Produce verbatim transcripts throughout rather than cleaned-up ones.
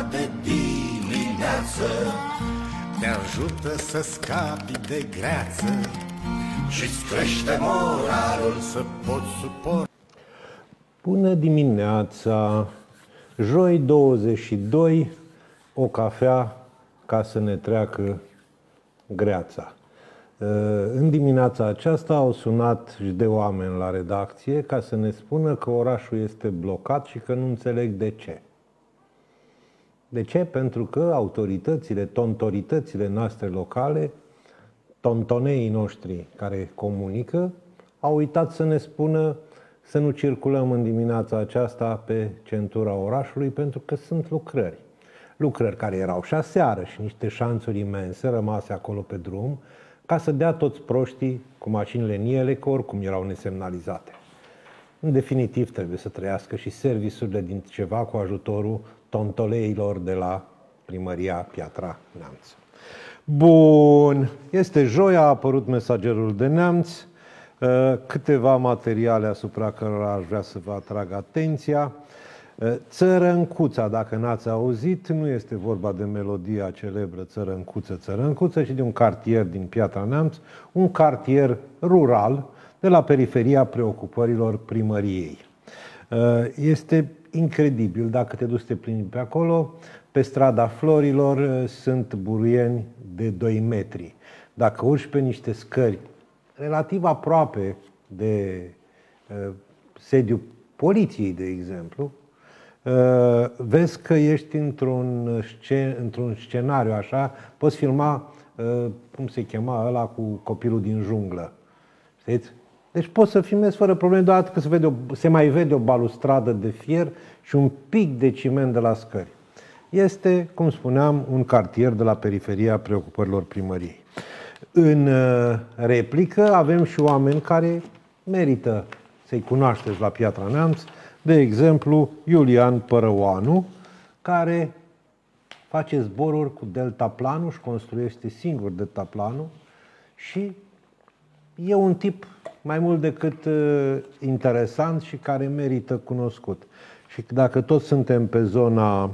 de dimineață te ajută să scapi de greață și-ți crește moralul să poți suporta. Bună dimineața! Joi douăzeci și doi, o cafea ca să ne treacă greața. În dimineața aceasta au sunat și de oameni la redacție ca să ne spună că orașul este blocat și că nu înțeleg de ce. De ce? Pentru că autoritățile, tontoritățile noastre locale, tontoneii noștri care comunică, au uitat să ne spună să nu circulăm în dimineața aceasta pe centura orașului pentru că sunt lucrări. Lucrări care erau și aseară și niște șanțuri imense rămase acolo pe drum ca să dea toți proștii cu mașinile în ele, că oricum erau nesemnalizate. În definitiv trebuie să trăiască și serviciurile din ceva cu ajutorul tontoleilor de la primăria Piatra Neamț. Bun, este joi, a apărut Mesagerul de Neamț, câteva materiale asupra cărora aș vrea să vă atrag atenția. Țărăncuța, dacă n-ați auzit, nu este vorba de melodia celebră Țărăncuță, Țărăncuță, ci de un cartier din Piatra Neamț, un cartier rural de la periferia preocupărilor primăriei. Este incredibil, dacă te duci să te plimbi pe acolo, pe strada Florilor sunt buruieni de doi metri. Dacă urci pe niște scări relativ aproape de uh, sediul poliției, de exemplu, uh, vezi că ești într-un, scen- într-un scenariu așa, poți filma, uh, cum se chema ăla cu copilul din junglă. Știți? Deci poți să filmezi fără probleme, doar că se, vede o, se mai vede o balustradă de fier și un pic de ciment de la scări. Este, cum spuneam, un cartier de la periferia preocupărilor primăriei. În replică avem și oameni care merită să-i cunoașteți la Piatra Neamț, de exemplu Iulian Părăoanu, care face zboruri cu deltaplanul și construiește singur deltaplanul și e un tip mai mult decât interesant și care merită cunoscut. Și dacă toți suntem pe zona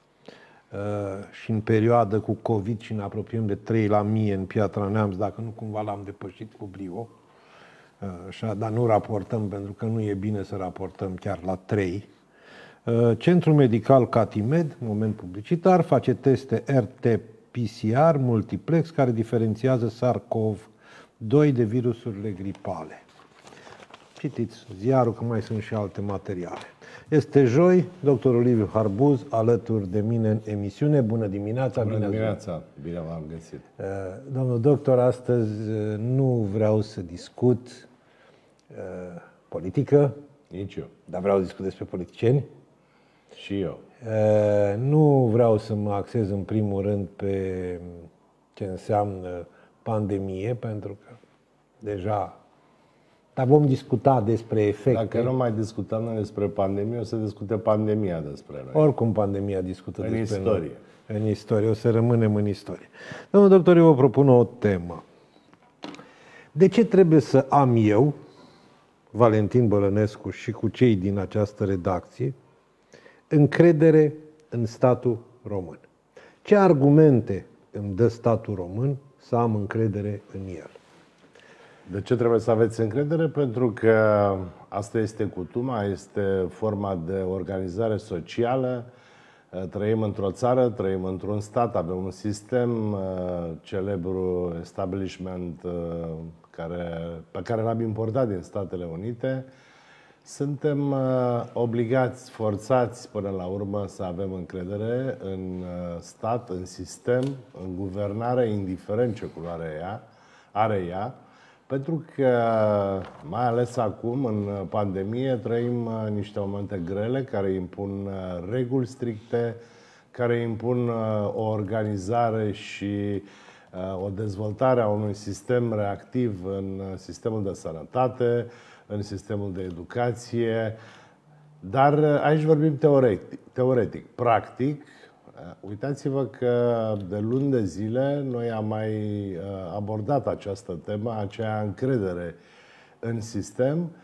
și în perioadă cu COVID și ne apropiem de trei la mie în Piatra Neamț, dacă nu cumva l-am depășit cu brio, așa, dar nu raportăm pentru că nu e bine să raportăm chiar la trei. Centrul Medical Catimed, moment publicitar, face teste R T P C R multiplex care diferențiază SARS-CoV doi de virusurile gripale. Citiți ziarul că mai sunt și alte materiale. Este joi, doctorul Liviu Harbuz, alături de mine în emisiune. Bună dimineața! Bună dimineața! Bine v-am găsit! Domnul doctor, astăzi nu vreau să discut uh, politică. Nici eu. Dar vreau să discut despre politicieni. Și eu. Uh, nu vreau să mă axez în primul rând pe ce înseamnă pandemie, pentru că deja... Dar vom discuta despre efecte. Dacă nu mai discutăm noi despre pandemie, o să discute pandemia despre noi. Oricum pandemia discută în despre istorie. noi. În istorie. O să rămânem în istorie. Domnul doctor, eu vă propun o temă. De ce trebuie să am eu, Valentin Bălănescu și cu cei din această redacție, încredere în statul român? Ce argumente îmi dă statul român să am încredere în el? De ce trebuie să aveți încredere? Pentru că asta este cutuma, este forma de organizare socială. Trăim într-o țară, trăim într-un stat, avem un sistem, celebru establishment care, pe care l-am importat din Statele Unite. Suntem obligați, forțați până la urmă să avem încredere în stat, în sistem, în guvernare, indiferent ce culoare ea, are ea. Pentru că, mai ales acum, în pandemie, trăim niște momente grele care impun reguli stricte, care impun o organizare și o dezvoltare a unui sistem reactiv în sistemul de sănătate, în sistemul de educație. Dar aici vorbim teoretic. teoretic. Practic, uitați-vă că de luni de zile noi am mai abordat această temă, aceea încredere în sistem,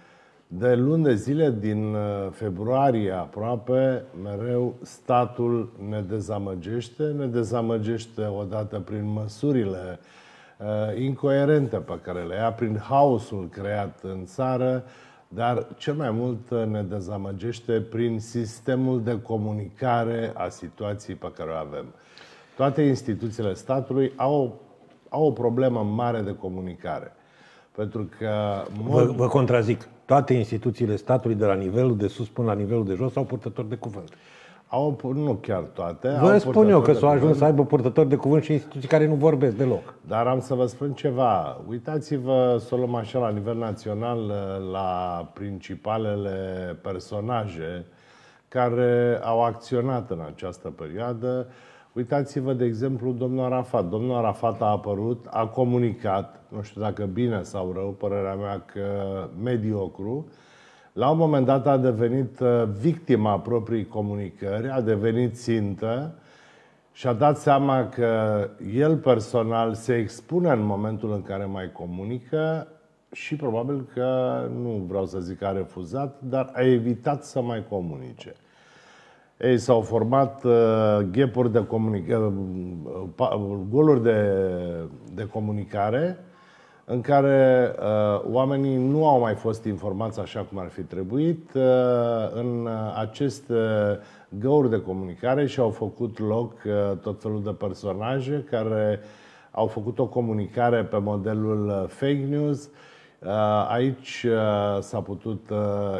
De luni de zile, din februarie aproape, mereu statul ne dezamăgește. Ne dezamăgește odată prin măsurile uh, incoerente pe care le ia, prin haosul creat în țară, dar cel mai mult ne dezamăgește prin sistemul de comunicare a situației pe care o avem. Toate instituțiile statului au, au o problemă mare de comunicare. Pentru că... Vă, vă contrazic. Toate instituțiile statului, de la nivelul de sus până la nivelul de jos, au purtători de cuvânt. Au, nu chiar toate. Vă spun eu că s-au ajuns să aibă purtători de cuvânt și instituții care nu vorbesc deloc. Dar am să vă spun ceva. Uitați-vă, să o luăm așa la nivel național, la principalele personaje care au acționat în această perioadă. Uitați-vă, de exemplu, domnul Arafat. Domnul Arafat a apărut, a comunicat, nu știu dacă bine sau rău, părerea mea că mediocru. La un moment dat a devenit victima propriei comunicări, a devenit țintă și a dat seama că el personal se expune în momentul în care mai comunică și probabil că, nu vreau să zic că a refuzat, dar a evitat să mai comunice. Ei, s-au format uh, gapuri de comunicare, uh, goluri de, de comunicare în care uh, oamenii nu au mai fost informați așa cum ar fi trebuit uh, în aceste găuri de comunicare și au făcut loc uh, tot felul de personaje care au făcut o comunicare pe modelul fake news. Aici s-a putut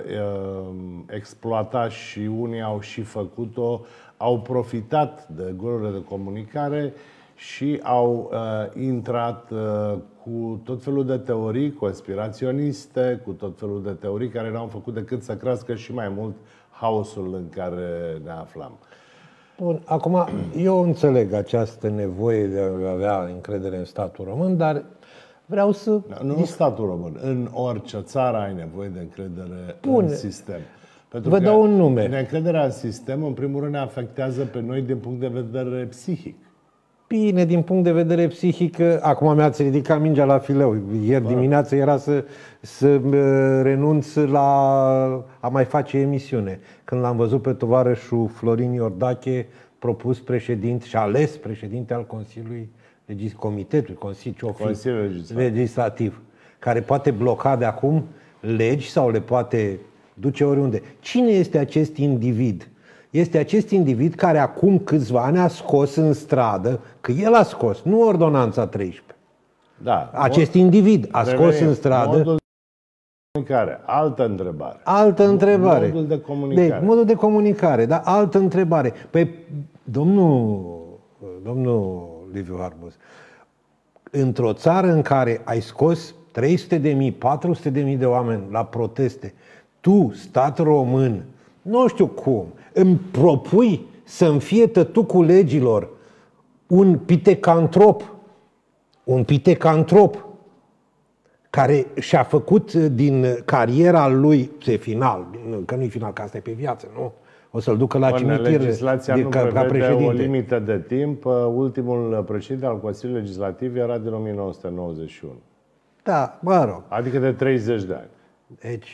exploata și unii au și făcut-o, au profitat de golurile de comunicare și au intrat cu tot felul de teorii conspiraționiste, cu tot felul de teorii care n-au făcut decât să crească și mai mult haosul în care ne aflam. Bun, acum eu înțeleg această nevoie de a avea încredere în statul român, dar vreau să... Nu în statul român. În orice țară ai nevoie de încredere Bun. în sistem. Pentru Vă că dau un nume. Neîncrederea în sistem, în primul rând, ne afectează pe noi din punct de vedere psihic. Bine, din punct de vedere psihic, acum mi-ați ridicat mingea la fileu. Ieri dimineață era să, să renunț la a mai face emisiune. Când l-am văzut pe tovarășul Florin Iordache propus președinte și ales președinte al Consiliului Legis, Comitetului Consiliul Legislativ. Legislativ, care poate bloca de acum legi sau le poate duce oriunde. Cine este acest individ? Este acest individ care acum câțiva ani a scos în stradă, că el a scos, nu ordonanța treisprezece. Da. Acest individ a scos Revenim. în stradă... Modul de comunicare. Altă întrebare. Altă întrebare. Modul de comunicare. De, modul de comunicare, da, altă întrebare. Păi, domnul, domnul Liviu Harbus, într-o țară în care ai scos trei sute de mii, patru sute de mii de oameni la proteste, tu, stat român, nu știu cum, îmi propui să-mi fie tătucul legilor un pitecantrop, un pitecantrop care și-a făcut din cariera lui, ce final, că nu-i final, că asta e pe viață, nu? O să-l ducă la cimitir. Legislația de, nu ca, ca prevede o limită de timp. Ultimul președinte al Consiliului Legislativ era din o mie nouă sute nouăzeci și unu. Da, mă rog. Adică de treizeci de ani. Deci,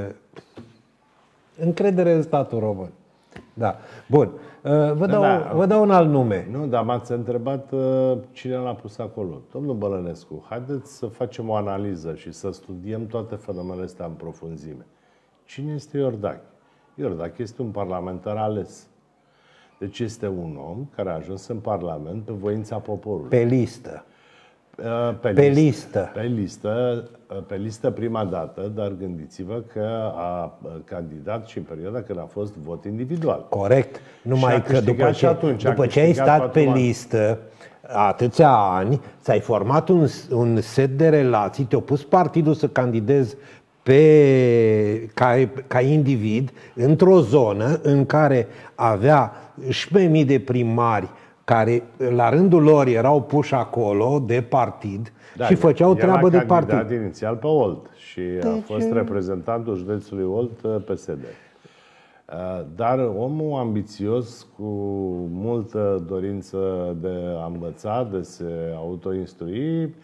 încredere în statul român. Da. Bun. Vă dau, da, vă dau un alt nume. Nu, dar m-ați întrebat cine l-a pus acolo. Domnul Bălănescu, haideți să facem o analiză și să studiem toate fenomenele astea în profunzime. Cine este Iordache? Iordache este un parlamentar ales. Deci este un om care a ajuns în Parlament pe voința poporului. Pe listă. Pe, pe listă. Pe listă. Pe listă prima dată, dar gândiți-vă că a candidat și în perioada când a fost vot individual. Corect. Numai că după ce, atunci, după ce ai stat pe listă atâția ani, ți-ai format un, un set de relații, te-a pus partidul să candidezi pe, ca, ca individ într-o zonă în care avea șapte mii de primari care la rândul lor erau puși acolo de partid, da, și făceau treabă de partid. El a candidat inițial pe Olt și deci... a fost reprezentantul județului Olt P S D. Dar omul ambițios, cu multă dorință de a învăța, de se autoinstrui,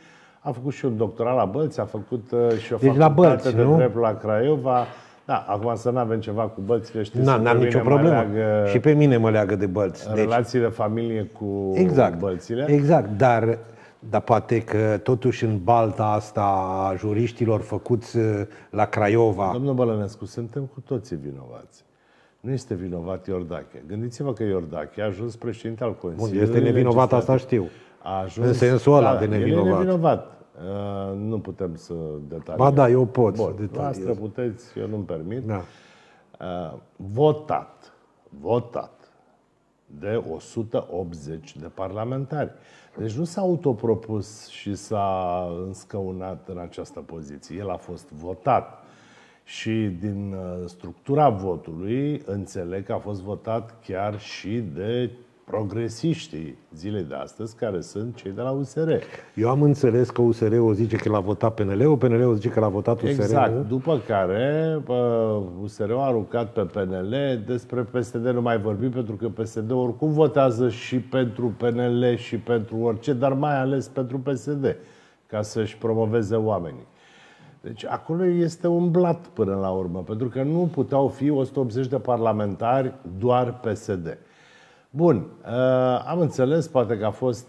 A făcut și un doctorat la Bălți, a făcut și o deci facultate la Bălți, de nu? drept la Craiova. Da, acum să nu avem ceva cu Bălțile, știți, Na, n-am nicio problemă. Leagă, și pe mine mă leagă de Bălți. Deci, relațiile familie cu exact, Bălțile. Exact, dar, dar poate că totuși în balta asta a juriștilor făcuți la Craiova... Domnul Bălănescu, suntem cu toții vinovați. Nu este vinovat Iordache. Gândiți-vă că Iordache a ajuns președinte al Consiliului. Bun, este nevinovat, asta știu. A ajuns, în sensul ăla da, de nevinovat. El e nevinovat. Uh, nu putem să detaliem. Ba da, eu pot Bun, să detaliez. Asta puteți, eu nu-mi permit. Da. Uh, votat, votat de o sută optzeci de parlamentari. Deci nu s-a autopropus și s-a înscăunat în această poziție. El a fost votat. Și din structura votului înțeleg că a fost votat chiar și de progresiștii zilei de astăzi, care sunt cei de la U S R. Eu am înțeles că U S R-ul zice că l-a votat P N L-ul, P N L-ul zice că l-a votat U S R-ul. Exact. După care U S R-ul a aruncat pe P N L, despre P S D nu mai vorbim, pentru că P S D oricum votează și pentru P N L și pentru orice, dar mai ales pentru P S D, ca să-și promoveze oamenii. Deci acolo este un blat până la urmă, pentru că nu puteau fi o sută optzeci de parlamentari doar P S D. Bun, am înțeles, poate că a fost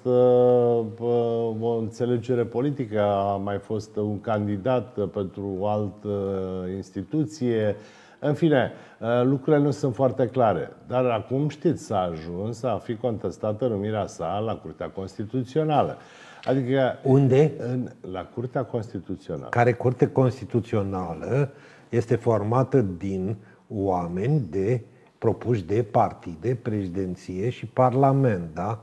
o înțelegere politică, a mai fost un candidat pentru o altă instituție. În fine, lucrurile nu sunt foarte clare. Dar acum știți, s-a ajuns a fi contestată numirea sa la Curtea Constituțională. Adică unde? În, la Curtea Constituțională. Care Curte Constituțională este formată din oameni de propuși de partide, președinție și parlament, da?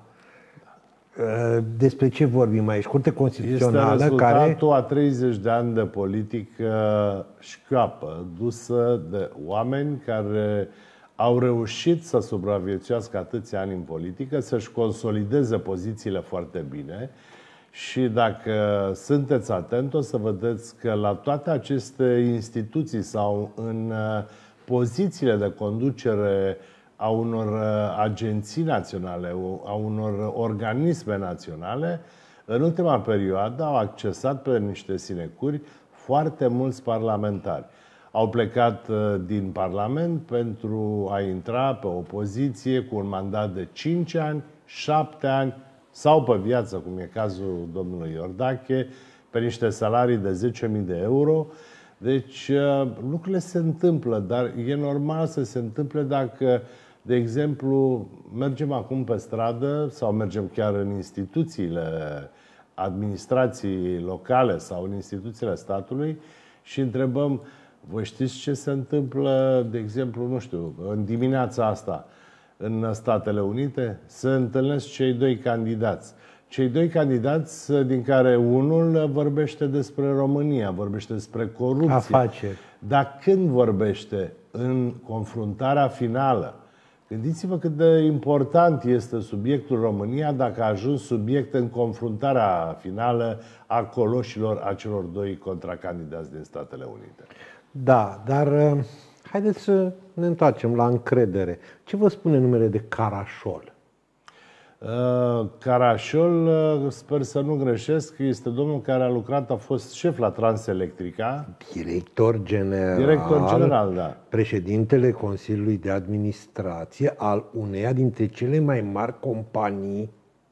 Despre ce vorbim aici? Curte Constituțională este rezultatul care... a treizeci de ani de politică șchioapă, dusă de oameni care au reușit să supraviețuiască atâția ani în politică, să-și consolideze pozițiile foarte bine. Și dacă sunteți atenți, o să vedeți că la toate aceste instituții sau în pozițiile de conducere a unor agenții naționale, a unor organisme naționale, în ultima perioadă au accesat pe niște sinecuri foarte mulți parlamentari. Au plecat din Parlament pentru a intra pe o poziție cu un mandat de cinci ani, șapte ani, sau pe viață, cum e cazul domnului Iordache, pe niște salarii de zece mii de euro. Deci lucrurile se întâmplă, dar e normal să se întâmple dacă, de exemplu, mergem acum pe stradă sau mergem chiar în instituțiile administrației locale sau în instituțiile statului și întrebăm, voi știți ce se întâmplă, de exemplu, nu știu, în dimineața asta, în Statele Unite, se întâlnesc cei doi candidați. Cei doi candidați, din care unul vorbește despre România, vorbește despre corupție. Afaceri. Dar când vorbește? În confruntarea finală. Gândiți-vă cât de important este subiectul România dacă a ajuns subiect în confruntarea finală a coloșilor acelor doi contracandidați din Statele Unite. Da, dar haideți să ne întoarcem la încredere. Ce vă spune numele de Carașol? Uh, Carașol, uh, sper să nu greșesc, este domnul care a lucrat, a fost șef la Transelectrica. Director general. Director general, da. Președintele Consiliului de Administrație al uneia dintre cele mai mari companii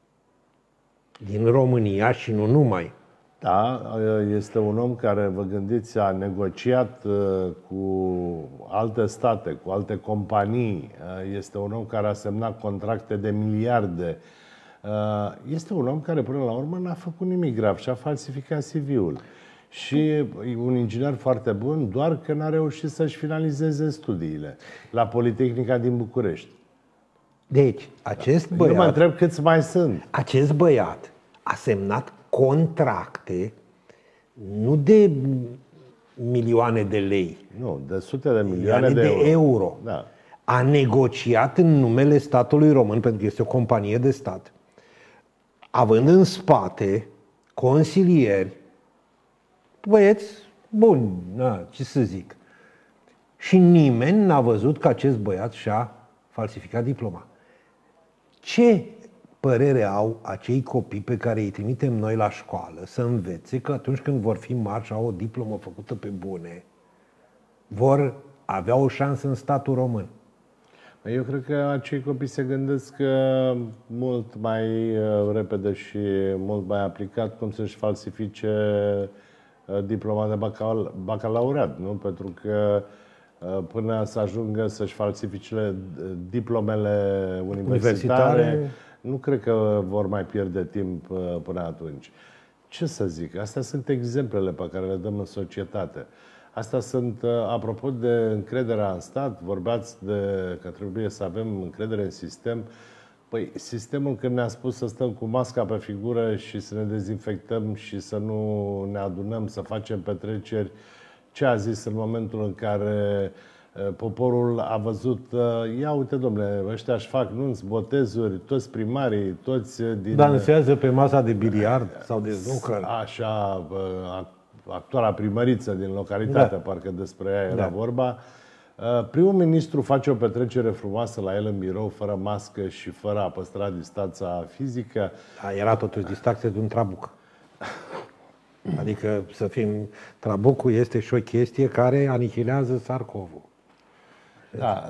din România și nu numai. Da, este un om care, vă gândiți, a negociat cu alte state, cu alte companii. Este un om care a semnat contracte de miliarde. Este un om care, până la urmă, n-a făcut nimic grav și a falsificat C V-ul. Și un inginer foarte bun, doar că n-a reușit să-și finalizeze studiile la Politehnica din București. Deci, acest băiat... Eu mă întreb câți mai sunt. Acest băiat a semnat contracte nu de milioane de lei, Nu, de sute de milioane, milioane de, de euro. euro. Da. A negociat în numele statului român, pentru că este o companie de stat, având în spate consilieri, băieți buni, na, ce să zic. Și nimeni n-a văzut că acest băiat și-a falsificat diploma. Ce părere au acei copii pe care îi trimitem noi la școală să învețe că atunci când vor fi mari și au o diplomă făcută pe bune, vor avea o șansă în statul român? Eu cred că acei copii se gândesc mult mai repede și mult mai aplicat cum să-și falsifice diploma de bacalaureat, nu? Pentru că până să ajungă să-și falsifice diplomele universitare, universitare, nu cred că vor mai pierde timp până atunci. Ce să zic? Astea sunt exemplele pe care le dăm în societate. Astea sunt, apropo de încrederea în stat, vorbeați de că trebuie să avem încredere în sistem. Păi, sistemul când ne-a spus să stăm cu masca pe figură și să ne dezinfectăm și să nu ne adunăm, să facem petreceri, ce a zis în momentul în care poporul a văzut, ia uite domnule, ăștia își fac nunți, botezuri, toți primarii, toți din... Dansează pe masa de biliard sau de snooker. Așa, actuala primăriță din localitate, da. Parcă despre ea era da. vorba. Primul ministru face o petrecere frumoasă la el în birou, fără mască și fără a păstra distanța fizică. Da, era totuși distracție de un trabuc. Adică, să fim, trabucul este și o chestie care anihilează Sarcovul. Da,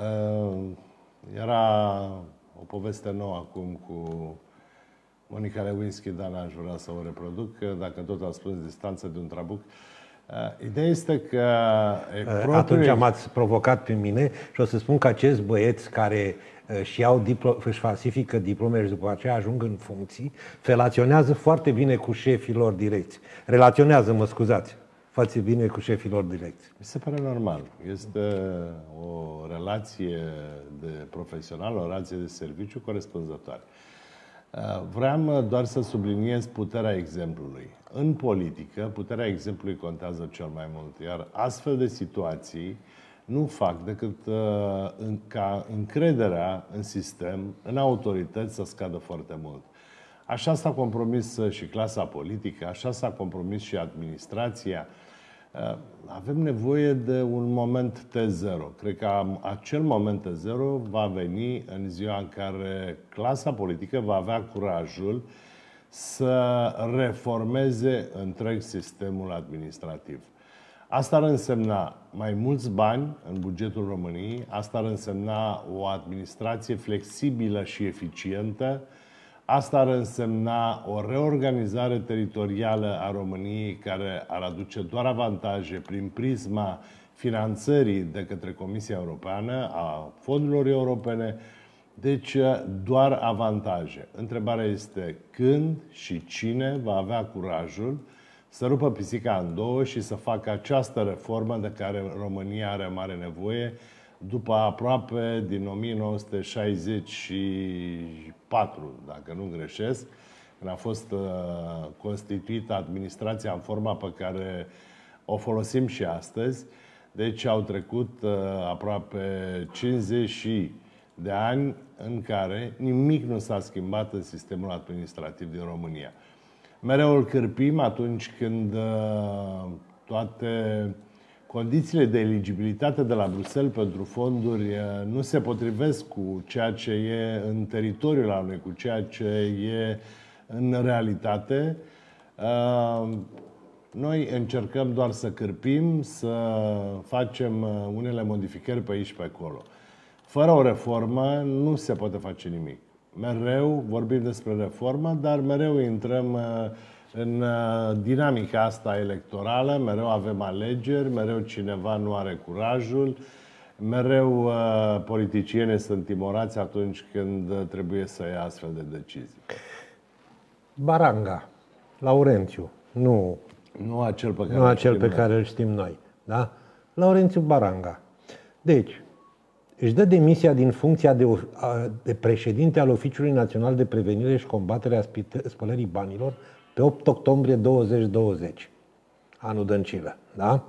era o poveste nouă acum cu Monica Lewinsky, dar n-aș vrea să o reproduc, dacă tot am spus distanță de un trabuc. Ideea este că... Atunci m-ați provocat pe mine și o să spun că acești băieți care își, iau diplo- își falsifică diplomele și după aceea ajung în funcții, relaționează foarte bine cu șefii lor direcți. Relaționează, mă scuzați, foarte bine cu șefii lor direcți. Mi se pare normal. Este o relație de profesional, o relație de serviciu corespunzătoare. Vreau doar să subliniez puterea exemplului. În politică, puterea exemplului contează cel mai mult, iar astfel de situații nu fac decât ca încrederea în sistem, în autorități să scadă foarte mult. Așa s-a compromis și clasa politică, așa s-a compromis și administrația. Avem nevoie de un moment T zero. Cred că acel moment T zero va veni în ziua în care clasa politică va avea curajul să reformeze întreg sistemul administrativ. Asta ar însemna mai mulți bani în bugetul României, asta ar însemna o administrație flexibilă și eficientă, asta ar însemna o reorganizare teritorială a României care ar aduce doar avantaje prin prisma finanțării de către Comisia Europeană, a fondurilor europene, deci doar avantaje. Întrebarea este când și cine va avea curajul să rupă pisica în două și să facă această reformă de care România are mare nevoie după aproape din o mie nouă sute șaizeci și patru, dacă nu greșesc, când a fost uh, constituită administrația în forma pe care o folosim și astăzi. Deci au trecut uh, aproape cincizeci de ani în care nimic nu s-a schimbat în sistemul administrativ din România. Mereu îl cârpim atunci când uh, toate condițiile de eligibilitate de la Bruxelles pentru fonduri uh, nu se potrivesc cu ceea ce e în teritoriul al noi, cu ceea ce e în realitate. Uh, noi încercăm doar să cârpim, să facem uh, unele modificări pe aici și pe acolo. Fără o reformă nu se poate face nimic. Mereu vorbim despre reformă, dar mereu intrăm în dinamica asta electorală, mereu avem alegeri, mereu cineva nu are curajul, mereu politicienii sunt timorați atunci când trebuie să ia astfel de decizii. Baranga, Laurențiu, nu, nu acel pe care, nu acel pe care îl știm noi. Da? Laurențiu Baranga. Deci, își dă demisia din funcția de, de președinte al Oficiului Național de Prevenire și Combatere a Spălării Banilor pe opt octombrie două mii douăzeci, anul Dăncilă. Da?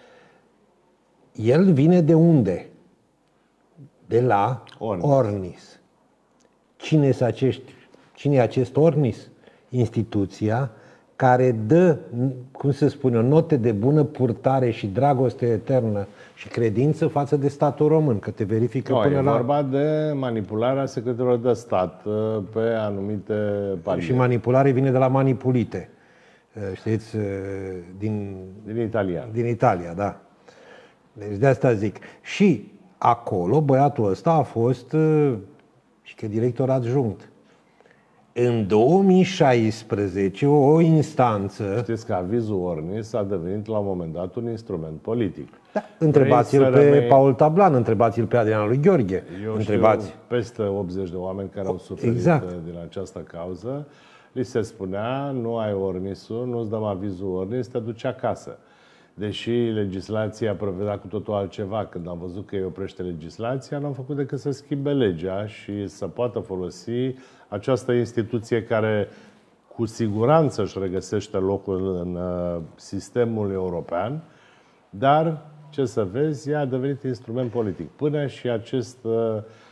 El vine de unde? De la Ornis. Ornis. Cine, acești, cine e acest Ornis? Instituția care dă, cum se spune, note de bună purtare și dragoste eternă și credință față de statul român, că te verifică no, până e la... vorba de manipularea secretelor de stat pe anumite paliere. Și manipulare vine de la manipulite. Știți, din... Din Italia. Din Italia, da. Deci de asta zic. Și acolo băiatul ăsta a fost și că director adjunct. În două mii șaisprezece, o instanță... Știți că avizul Ornis a devenit la un moment dat un instrument politic. Da. Întrebați-l pe rămâi... Paul Tablan, întrebați-l pe Adrian lui Gheorghe. Eu întrebați. știu peste optzeci de oameni care au suferit exact. din această cauză. Li se spunea, nu ai Ornisul, nu-ți dăm avizul Ornis, te duci acasă. Deși legislația prevedea cu totul altceva, când am văzut că îi oprește legislația, n-am făcut decât să schimbe legea și să poată folosi această instituție care cu siguranță își regăsește locul în sistemul european, dar, ce să vezi, ea a devenit instrument politic. Până și acest uh,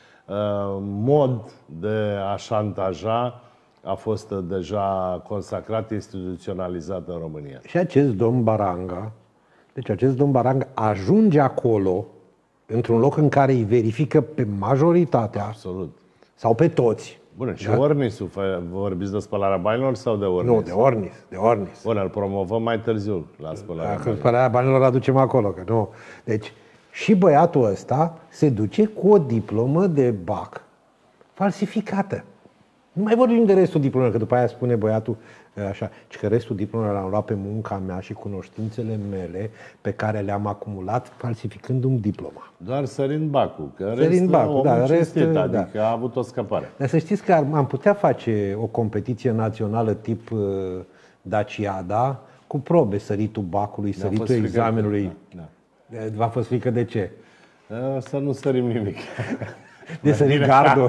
mod de a șantaja a fost deja consacrat, instituționalizat în România. Și acest domn Baranga, deci acest domn Baranga ajunge acolo, într-un loc în care îi verifică pe majoritatea. Absolut. Sau pe toți. Bun, și da? Ornisul, vorbiți de spălarea banilor sau de Ornis? Nu, de Ornis, de Ornis. Bun, îl promovăm mai târziu la spălarea Dacă banilor. spălarea banilor aducem acolo, că nu. Deci, și băiatul ăsta se duce cu o diplomă de bac falsificată. Nu mai vorbim de restul diplomelor, că după aia spune băiatul așa, ci că restul diplomelor l-am luat pe munca mea și cunoștințele mele pe care le-am acumulat falsificându-mi diploma. Doar sărind bacul, că sărind bacul, da, cinstit, rest, adică da. a avut o scăpare. Dar să știți că am putea face o competiție națională tip uh, Daciada cu probe, săritul bacului, săritul examenului. Da, da. V-a fost frică de ce? Să nu sărim nimic. De sărit gardul.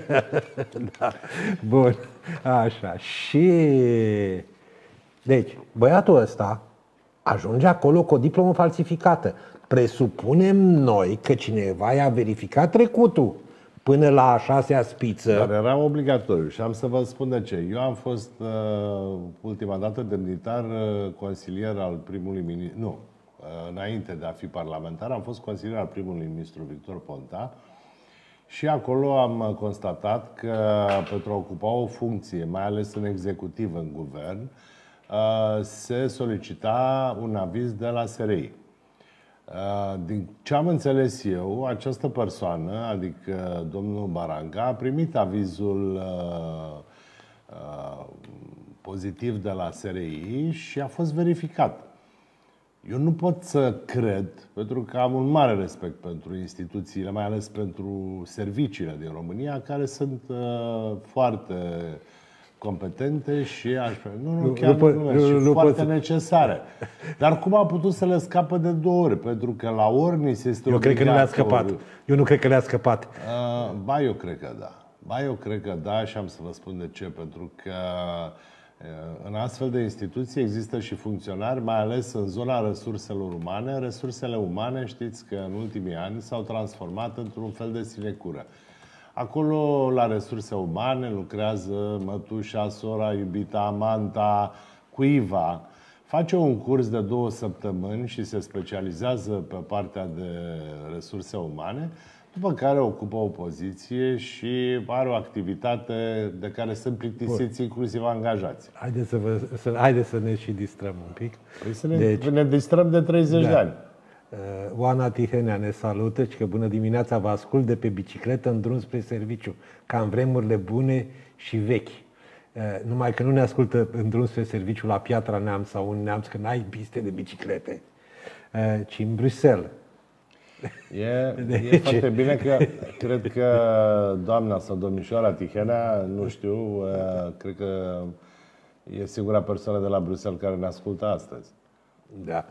Da. Bun. Așa. Și... Deci, băiatul ăsta ajunge acolo cu o diplomă falsificată. Presupunem noi că cineva i-a verificat trecutul până la a șasea spiță. Dar era obligatoriu și am să vă spun de ce. Eu am fost uh, ultima dată demnitar uh, consilier al primului ministru. Nu, uh, înainte de a fi parlamentar, am fost consilier al primului ministru Victor Ponta. Și acolo am constatat că pentru a ocupa o funcție, mai ales în executiv, în guvern, se solicita un aviz de la S R I. Din ce am înțeles eu, această persoană, adică domnul Baranga, a primit avizul pozitiv de la S R I și a fost verificat. Eu nu pot să cred, pentru că am un mare respect pentru instituțiile, mai ales pentru serviciile din România, care sunt uh, foarte competente și aș nu, nu, chiar nu, nu, nu, și nu foarte necesare. Dar cum a putut să le scapă de două ori? Pentru că la Ornis este Eu cred că nu le-a scăpat. Eu nu cred că le-a scăpat. Uh, ba, eu cred că da. Ba, eu cred că da și am să vă spun de ce. Pentru că în astfel de instituții există și funcționari, mai ales în zona resurselor umane. Resursele umane, știți că în ultimii ani s-au transformat într-un fel de sinecură. Acolo, la resurse umane, lucrează mătușa, sora, iubita, amanta, cuiva. Face un curs de două săptămâni și se specializează pe partea de resurse umane, după care ocupă o poziție și are o activitate de care sunt plictisiți inclusiv angajați. Haideți să, vă, să, haideți să ne și distrăm un pic. Păi să ne, deci, ne distrăm de treizeci da. de ani. Oana Tihenea ne salută și că bună dimineața, vă ascult de pe bicicletă în drum spre serviciu, ca în vremurile bune și vechi. Numai că nu ne ascultă în drum spre serviciu la Piatra Neamț sau în Neamț, că n-ai piste de biciclete, ci în Bruxelles. E, e foarte bine că cred că doamna sau domnișoara Tihenea, nu știu, cred că e singura persoană de la Bruxelles care ne ascultă astăzi. Da.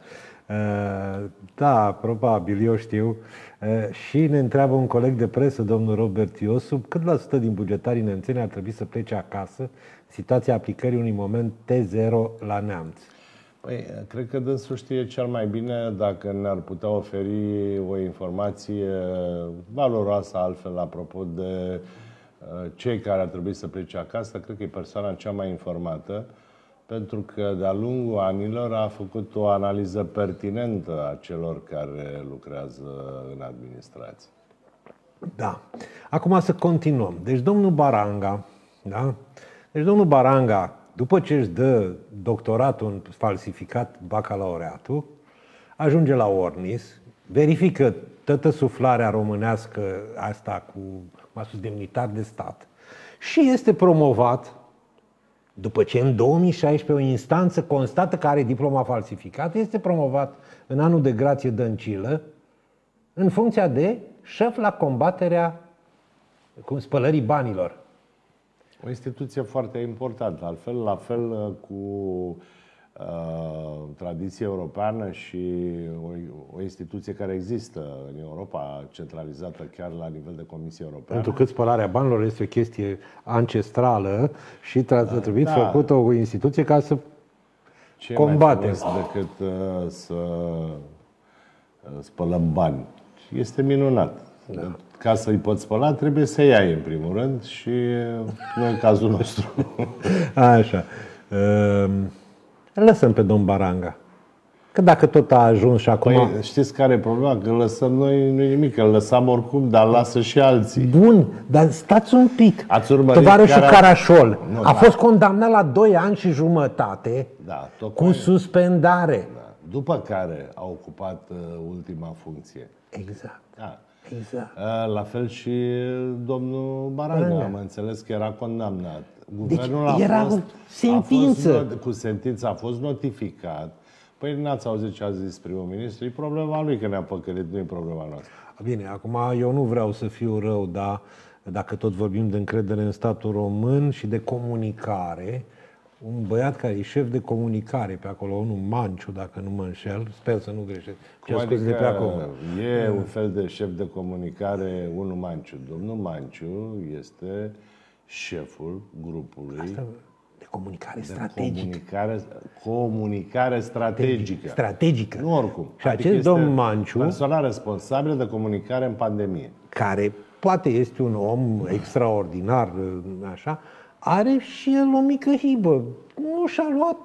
Da, probabil, eu știu. Și ne întreabă un coleg de presă, domnul Robert Iosup, cât la sută din bugetarii nemțeni ar trebui să plece acasă, situația aplicării unui moment T zero la Neamț? Păi, cred că dânsul știe cel mai bine dacă ne-ar putea oferi o informație valoroasă altfel apropo de cei care ar trebui să plece acasă. Cred că e persoana cea mai informată, pentru că de-a lungul anilor a făcut o analiză pertinentă a celor care lucrează în administrație. Da. Acum să continuăm. Deci domnul Baranga, da? Deci domnul Baranga, după ce își dă doctoratul în falsificat bacalaureatul, ajunge la Ornis, verifică toată suflarea românească asta cu, m-a spus, demnitar de stat și este promovat, după ce în două mii șaisprezece o instanță constată că are diploma falsificată, este promovat în anul de grație Dăncilă în funcția de șef la combaterea cu spălării banilor. O instituție foarte importantă, altfel, la fel cu uh, tradiție europeană și o, o instituție care există în Europa, centralizată chiar la nivel de Comisie Europeană. Pentru că spălarea banilor este o chestie ancestrală și a trebuit da. făcută o instituție ca să Ce combate. mai frumos decât uh, să uh, spălăm bani. Este minunat. Da. Ca să-i poți spăla, trebuie să iei în primul rând și nu în cazul nostru. Așa. Lăsăm pe domn Baranga. Că dacă tot a ajuns și acum... Păi, știți care e problema? Că lăsăm noi, nu e nimic, că îl lăsam oricum, dar lasă și alții. Bun, dar stați un pic. Ați urmărit Tovarășul care... Carașol nu, a da. fost condamnat la doi ani și jumătate da, cu suspendare. Da. După care a ocupat uh, ultima funcție. Exact. Da. Exact. La fel și domnul Baranga, Baranga. am înțeles că era condamnat. Guvernul deci era o sentință. A fost, cu sentință a fost notificat. Păi n-ați auzit ce a zis primul ministru? E problema lui că ne-a păcălit, nu e problema noastră. Bine, acum eu nu vreau să fiu rău, dar dacă tot vorbim de încredere în statul român și de comunicare, un băiat care e șef de comunicare pe acolo, unul Manciu, dacă nu mă înșel, sper să nu greșesc. Cum adică de pe acolo. E un fel de șef de comunicare, unul Manciu. Domnul Manciu este șeful grupului Asta, de comunicare de strategică. Comunicare, comunicare strategică. Strategică. Nu oricum. Și adică acest domn Manciu, persoana responsabilă de comunicare în pandemie, care poate este un om extraordinar, așa, are și el o mică hibă. Nu și-a luat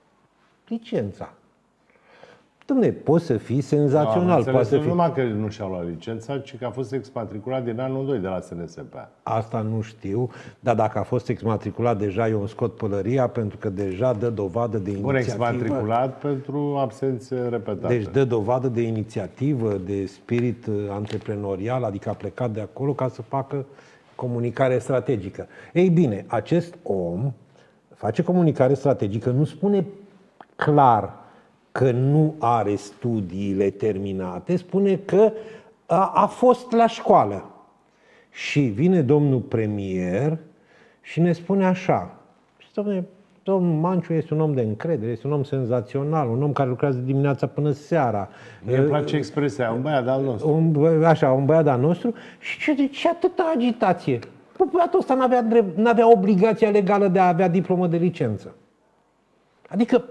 licența. Dom'le, poți să fii senzațional. Da, poate să nu fii... numai că nu și-a luat licența, ci că a fost exmatriculat din anul doi de la S N S P. Asta nu știu, dar dacă a fost exmatriculat deja, eu îmi scot pălăria, pentru că deja dă dovadă de inițiativă. Bun, exmatriculat pentru absențe repetate. Deci dă dovadă de inițiativă, de spirit antreprenorial, adică a plecat de acolo ca să facă comunicare strategică. Ei bine, acest om face comunicare strategică, nu spune clar că nu are studiile terminate, spune că a, a fost la școală. Și vine domnul premier și ne spune așa: domnule, domnul Manciu este un om de încredere, este un om senzațional, un om care lucrează dimineața până seara. Mie îmi place expresia, un băiat al nostru. Un bă, așa, un băiat al nostru. Și ce, de ce atâta agitație? Bă, băiatul ăsta n-avea, drept, n-avea obligația legală de a avea diplomă de licență. Adică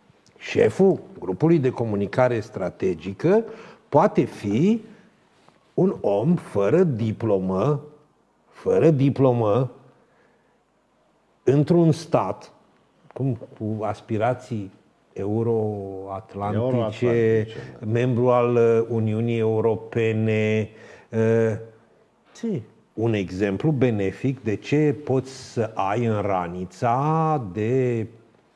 șeful grupului de comunicare strategică poate fi un om fără diplomă, fără diplomă, într-un stat cum, cu aspirații euroatlantice, Euroatlantice, da. membru al Uniunii Europene. Ce? Un exemplu benefic de ce poți să ai în ranița de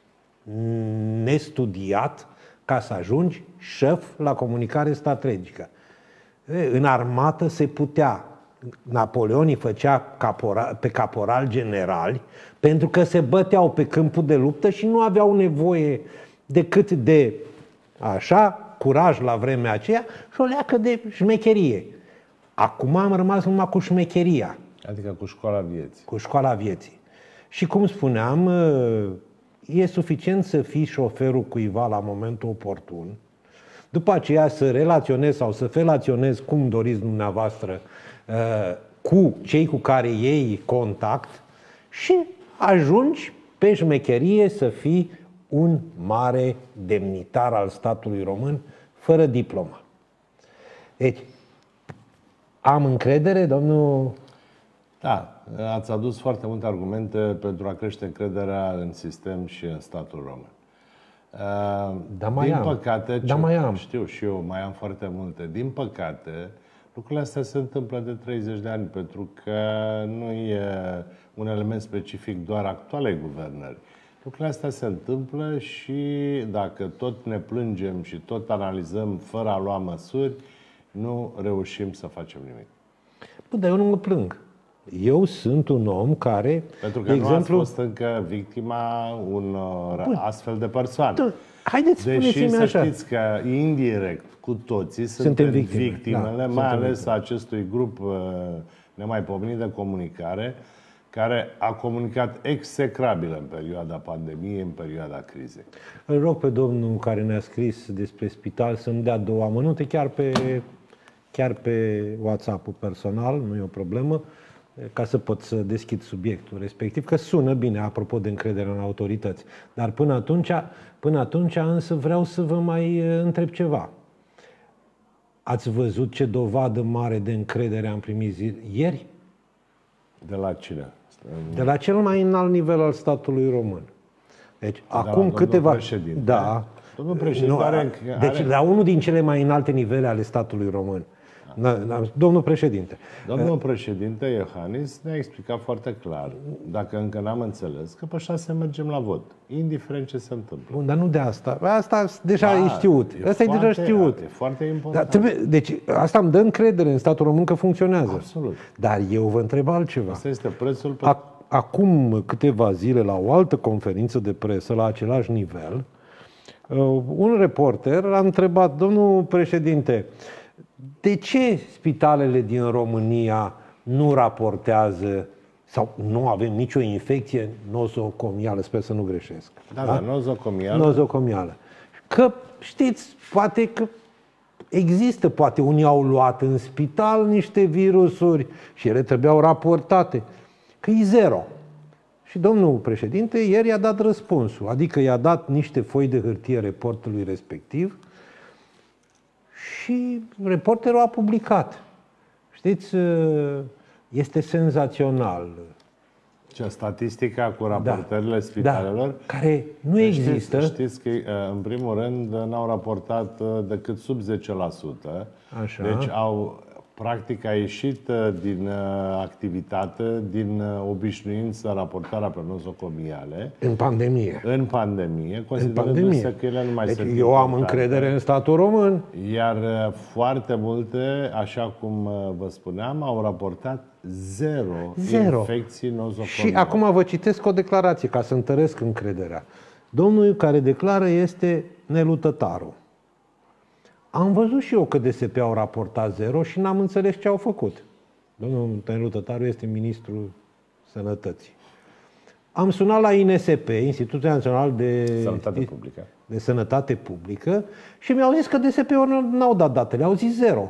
nestudiat ca să ajungi șef la comunicare strategică. În armată se putea. Napoleon îi făcea caporal, pe caporal generali pentru că se băteau pe câmpul de luptă și nu aveau nevoie decât de așa, curaj la vremea aceea și o leacă de șmecherie. Acum am rămas numai cu șmecheria. Adică cu școala vieții. Cu școala vieții. Și cum spuneam, e suficient să fii șoferul cuiva la momentul oportun, după aceea să relaționezi sau să felaționezi cum doriți dumneavoastră cu cei cu care iei contact și ajungi pe șmecherie să fii un mare demnitar al statului român fără diplomă. Deci, am încredere, domnul... Da, Ați adus foarte multe argumente pentru a crește încrederea în sistem și în statul român. Da, mai Din am. păcate, Da, mai am. știu și eu, mai am foarte multe. Din păcate, lucrurile astea se întâmplă de treizeci de ani, pentru că nu e un element specific doar actualei guvernări. Lucrurile astea se întâmplă și dacă tot ne plângem și tot analizăm fără a lua măsuri, nu reușim să facem nimic. Bă, dar eu nu mă plâng. Eu sunt un om care, Pentru că de nu exemplu, ați fost încă victima unor Bun. astfel de persoane. Da, haideți, Deși spuneți-mi să așa. știți că indirect cu toții Suntem suntem victime. victimele, Da, mai suntem ales victime. acestui grup uh, nemaipomenit de comunicare, care a comunicat execrabil în perioada pandemiei, în perioada crizei. Îl rog pe domnul care ne-a scris despre spital să-mi dea două amănunte, chiar pe, chiar pe WhatsApp-ul personal, nu e o problemă, ca să pot să deschid subiectul respectiv, că sună bine, apropo de încrederea în autorități. Dar până atunci, până atunci însă vreau să vă mai întreb ceva. Ați văzut ce dovadă mare de încredere am primit zi- ieri? De la cine? De la cel mai înalt nivel al statului român. Deci, De la acum domnul câteva... președinte. Da. Domnul președinte Nu, are, Deci, are... la unul din cele mai înalte nivele ale statului român. Da, da, domnul președinte. Domnul președinte Iohannis ne-a explicat foarte clar, dacă încă n-am înțeles, că pe șase mergem la vot, indiferent ce se întâmplă. Bun, dar nu de asta. Asta deja Da, e știut. e Asta e foarte- deja știut. E foarte Dar important. trebuie, deci asta îmi dă încredere în statul român că funcționează. Absolut. Dar eu vă întreb altceva. Asta este prețul pe... Ac- Acum câteva zile, la o altă conferință de presă, la același nivel, uh, un reporter a întrebat, domnul președinte, de ce spitalele din România nu raportează sau nu avem nicio infecție nozocomială, sper să nu greșesc. Da, da, nozocomială. Nozocomială. Că, știți, poate că există, poate unii au luat în spital niște virusuri și ele trebuiau raportate. Că e zero. Și domnul președinte ieri i-a dat răspunsul, adică i-a dat niște foi de hârtie reporterului respectiv și reporterul a publicat. Știți, este senzațional. Ce, statistica cu Da. raportările spitalelor? Da, care nu Știți- există. Știți că, în primul rând, n-au raportat decât sub zece la sută. Așa. Deci au, practic, a ieșit din activitate, din obișnuință raportarea pe nozocomiale În pandemie. în pandemie, În considerându-se pandemie. că ele nu mai Deci sunt eu am importante. încredere în statul român. Iar uh, foarte multe, așa cum uh, vă spuneam, au raportat zero, Zero. infecții nozocomiale. Și acum vă citesc o declarație ca să întăresc încrederea. Domnul care declară este Nelu Tătaru. Am văzut și eu că D S P au raportat zero și n-am înțeles ce au făcut. Domnul Nelu Tătaru este ministrul Sănătății. Am sunat la I N S P, Institutul Național de Sănătate Publică. de Sănătate Publică, și mi-au zis că D S P-ul n-au dat datele, au zis zero.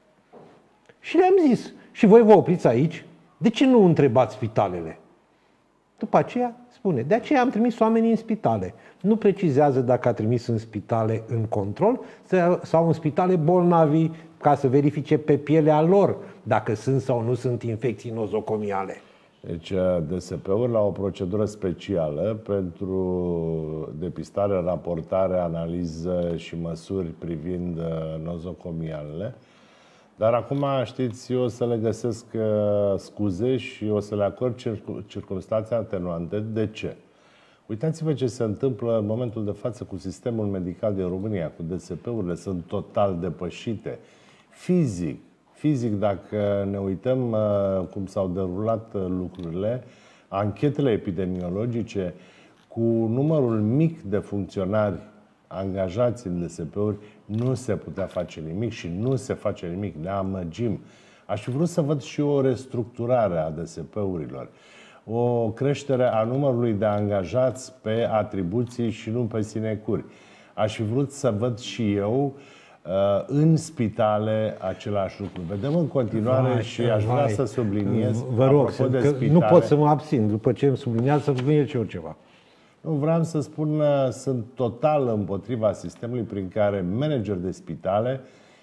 Și le-am zis, și voi vă opriți aici? De ce nu întrebați spitalele? După aceea spune, de aceea am trimis oamenii în spitale. Nu precizează dacă a trimis în spitale în control sau în spitale bolnavi ca să verifice pe pielea lor dacă sunt sau nu sunt infecții nozocomiale. Deci D S P-urile au o procedură specială pentru depistare, raportare, analiză și măsuri privind nozocomialele. Dar acum, știți, eu o să le găsesc uh, scuze și o să le acord circ- circunstanțe atenuante. De ce? Uitați-vă ce se întâmplă în momentul de față cu sistemul medical din România, cu D S P-urile, sunt total depășite. Fizic, fizic, dacă ne uităm uh, cum s-au derulat uh, lucrurile, anchetele epidemiologice cu numărul mic de funcționari angajați în D S P-uri, nu se putea face nimic și nu se face nimic, ne amăgim. Aș fi vrut să văd și o restructurare a D S P-urilor, o creștere a numărului de angajați pe atribuții și nu pe sinecuri. Aș fi vrut să văd și eu în spitale același lucru. Vedem în continuare Vai, și aș vrea vai. să subliniez, Vă rog, apropo de că spitale, nu pot să mă abțin. După ce îmi subliniați, să subliniez și eu ceva. Nu, vreau să spun, sunt total împotriva sistemului prin care manageri de spitale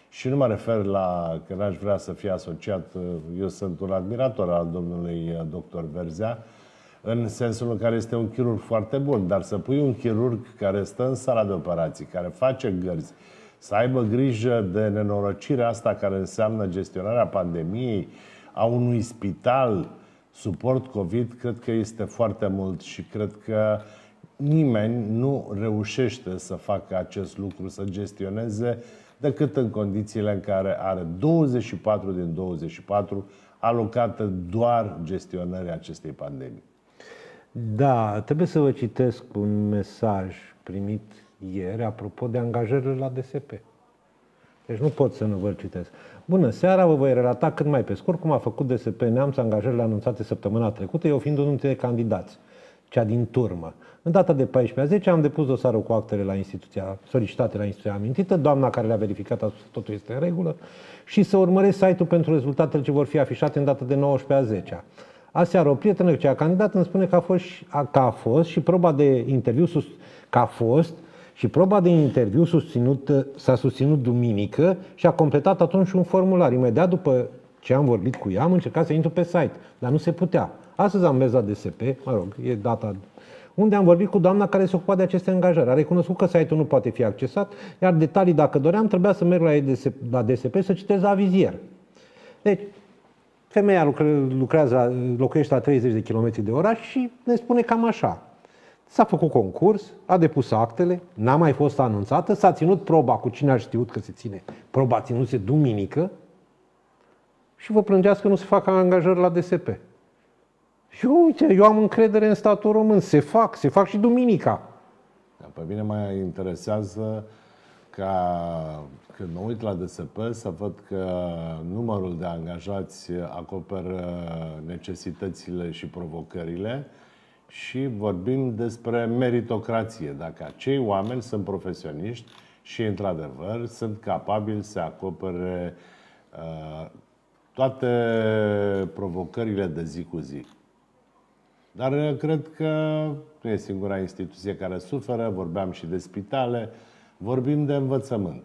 Și nu mă refer la că n-aș vrea să fie asociat, eu sunt un admirator al domnului doctor Verzea, în sensul în care este un chirurg foarte bun, dar să pui un chirurg care stă în sala de operații, care face gărzi, să aibă grijă de nenorocirea asta care înseamnă gestionarea pandemiei, a unui spital, suport COVID, cred că este foarte mult și cred că nimeni nu reușește să facă acest lucru, să gestioneze, decât în condițiile în care are douăzeci și patru din douăzeci și patru alocate doar gestionării acestei pandemii. Da, trebuie să vă citesc un mesaj primit ieri apropo de angajările la D S P. Deci nu pot să nu vă citesc. Bună seara, vă voi relata cât mai pe scurt cum a făcut D S P Neamț angajările anunțate săptămâna trecută, eu fiind unul dintre candidați, cea din turmă. În data de paisprezece a zece am depus dosarul cu actele la instituția, solicitate la instituția amintită, doamna care le-a verificat a spus că totul este în regulă și să urmăresc site-ul pentru rezultatele ce vor fi afișate în data de nouăsprezece a zecea. Aseară o prietenă ce a candidat îmi spune că a fost, că a fost și proba de interviu sus, că a fost și proba de interviu susținut, s-a susținut duminică și a completat atunci un formular. Imediat după ce am vorbit cu ea, am încercat să intru pe site, dar nu se putea. Astăzi am mers la D S P, mă rog, e data, unde am vorbit cu doamna care se ocupa de aceste angajări. A recunoscut că site-ul nu poate fi accesat, iar detalii, dacă doream, trebuia să merg la D S P să citez la vizier. Deci, femeia lucrează, locuiește la treizeci de kilometri de oraș și ne spune cam așa. S-a făcut concurs, a depus actele, n-a mai fost anunțată, s-a ținut proba cu cine a știut că se ține. Proba ținuse duminică și vă plângeați că nu se fac angajări la D S P. Și uite, eu am încredere în statul român, se fac, se fac și duminica. Pe mine mă interesează ca când mă uit la D S P să văd că numărul de angajați acoperă necesitățile și provocările și vorbim despre meritocrație. Dacă acei oameni sunt profesioniști și, într-adevăr, sunt capabili să acopere uh, toate provocările de zi cu zi. Dar cred că nu e singura instituție care suferă, vorbeam și de spitale, vorbim de învățământ.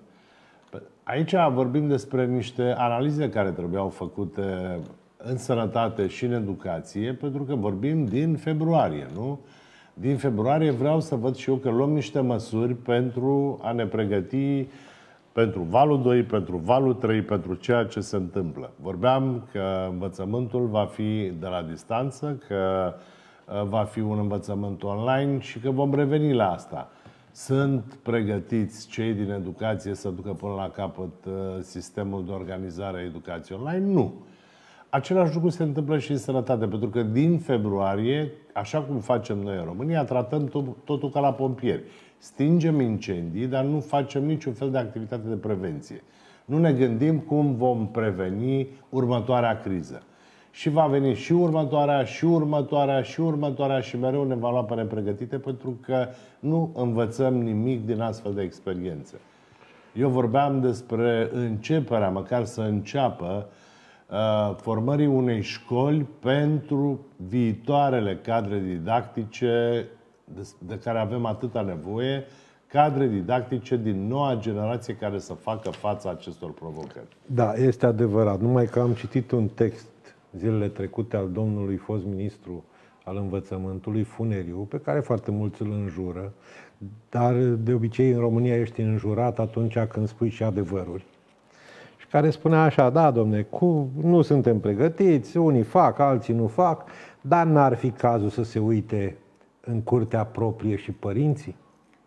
Aici vorbim despre niște analize care trebuiau făcute în sănătate și în educație, pentru că vorbim din februarie, nu? Din februarie vreau să văd și eu că luăm niște măsuri pentru a ne pregăti pentru valul doi, pentru valul trei, pentru ceea ce se întâmplă. Vorbeam că învățământul va fi de la distanță, că va fi un învățământ online și că vom reveni la asta. Sunt pregătiți cei din educație să ducă până la capăt sistemul de organizare a educației online? Nu. Același lucru se întâmplă și în sănătate, pentru că din februarie, așa cum facem noi în România, tratăm totul ca la pompieri. Stingem incendii, dar nu facem niciun fel de activitate de prevenție. Nu ne gândim cum vom preveni următoarea criză. Și va veni și următoarea, și următoarea, și următoarea și mereu ne va lua pe nepregătite pentru că nu învățăm nimic din astfel de experiențe. Eu vorbeam despre începerea, măcar să înceapă, formării unei școli pentru viitoarele cadre didactice de care avem atâta nevoie, cadre didactice din noua generație care să facă fața acestor provocări. Da, este adevărat. Numai că am citit un text zilele trecute al domnului fost ministru al învățământului, Funeriu, pe care foarte mulți îl înjură, dar de obicei în România ești înjurat atunci când spui și adevăruri. Și care spunea așa, da, domne, cu, nu suntem pregătiți, unii fac, alții nu fac, dar n-ar fi cazul să se uite în curtea proprie și părinții?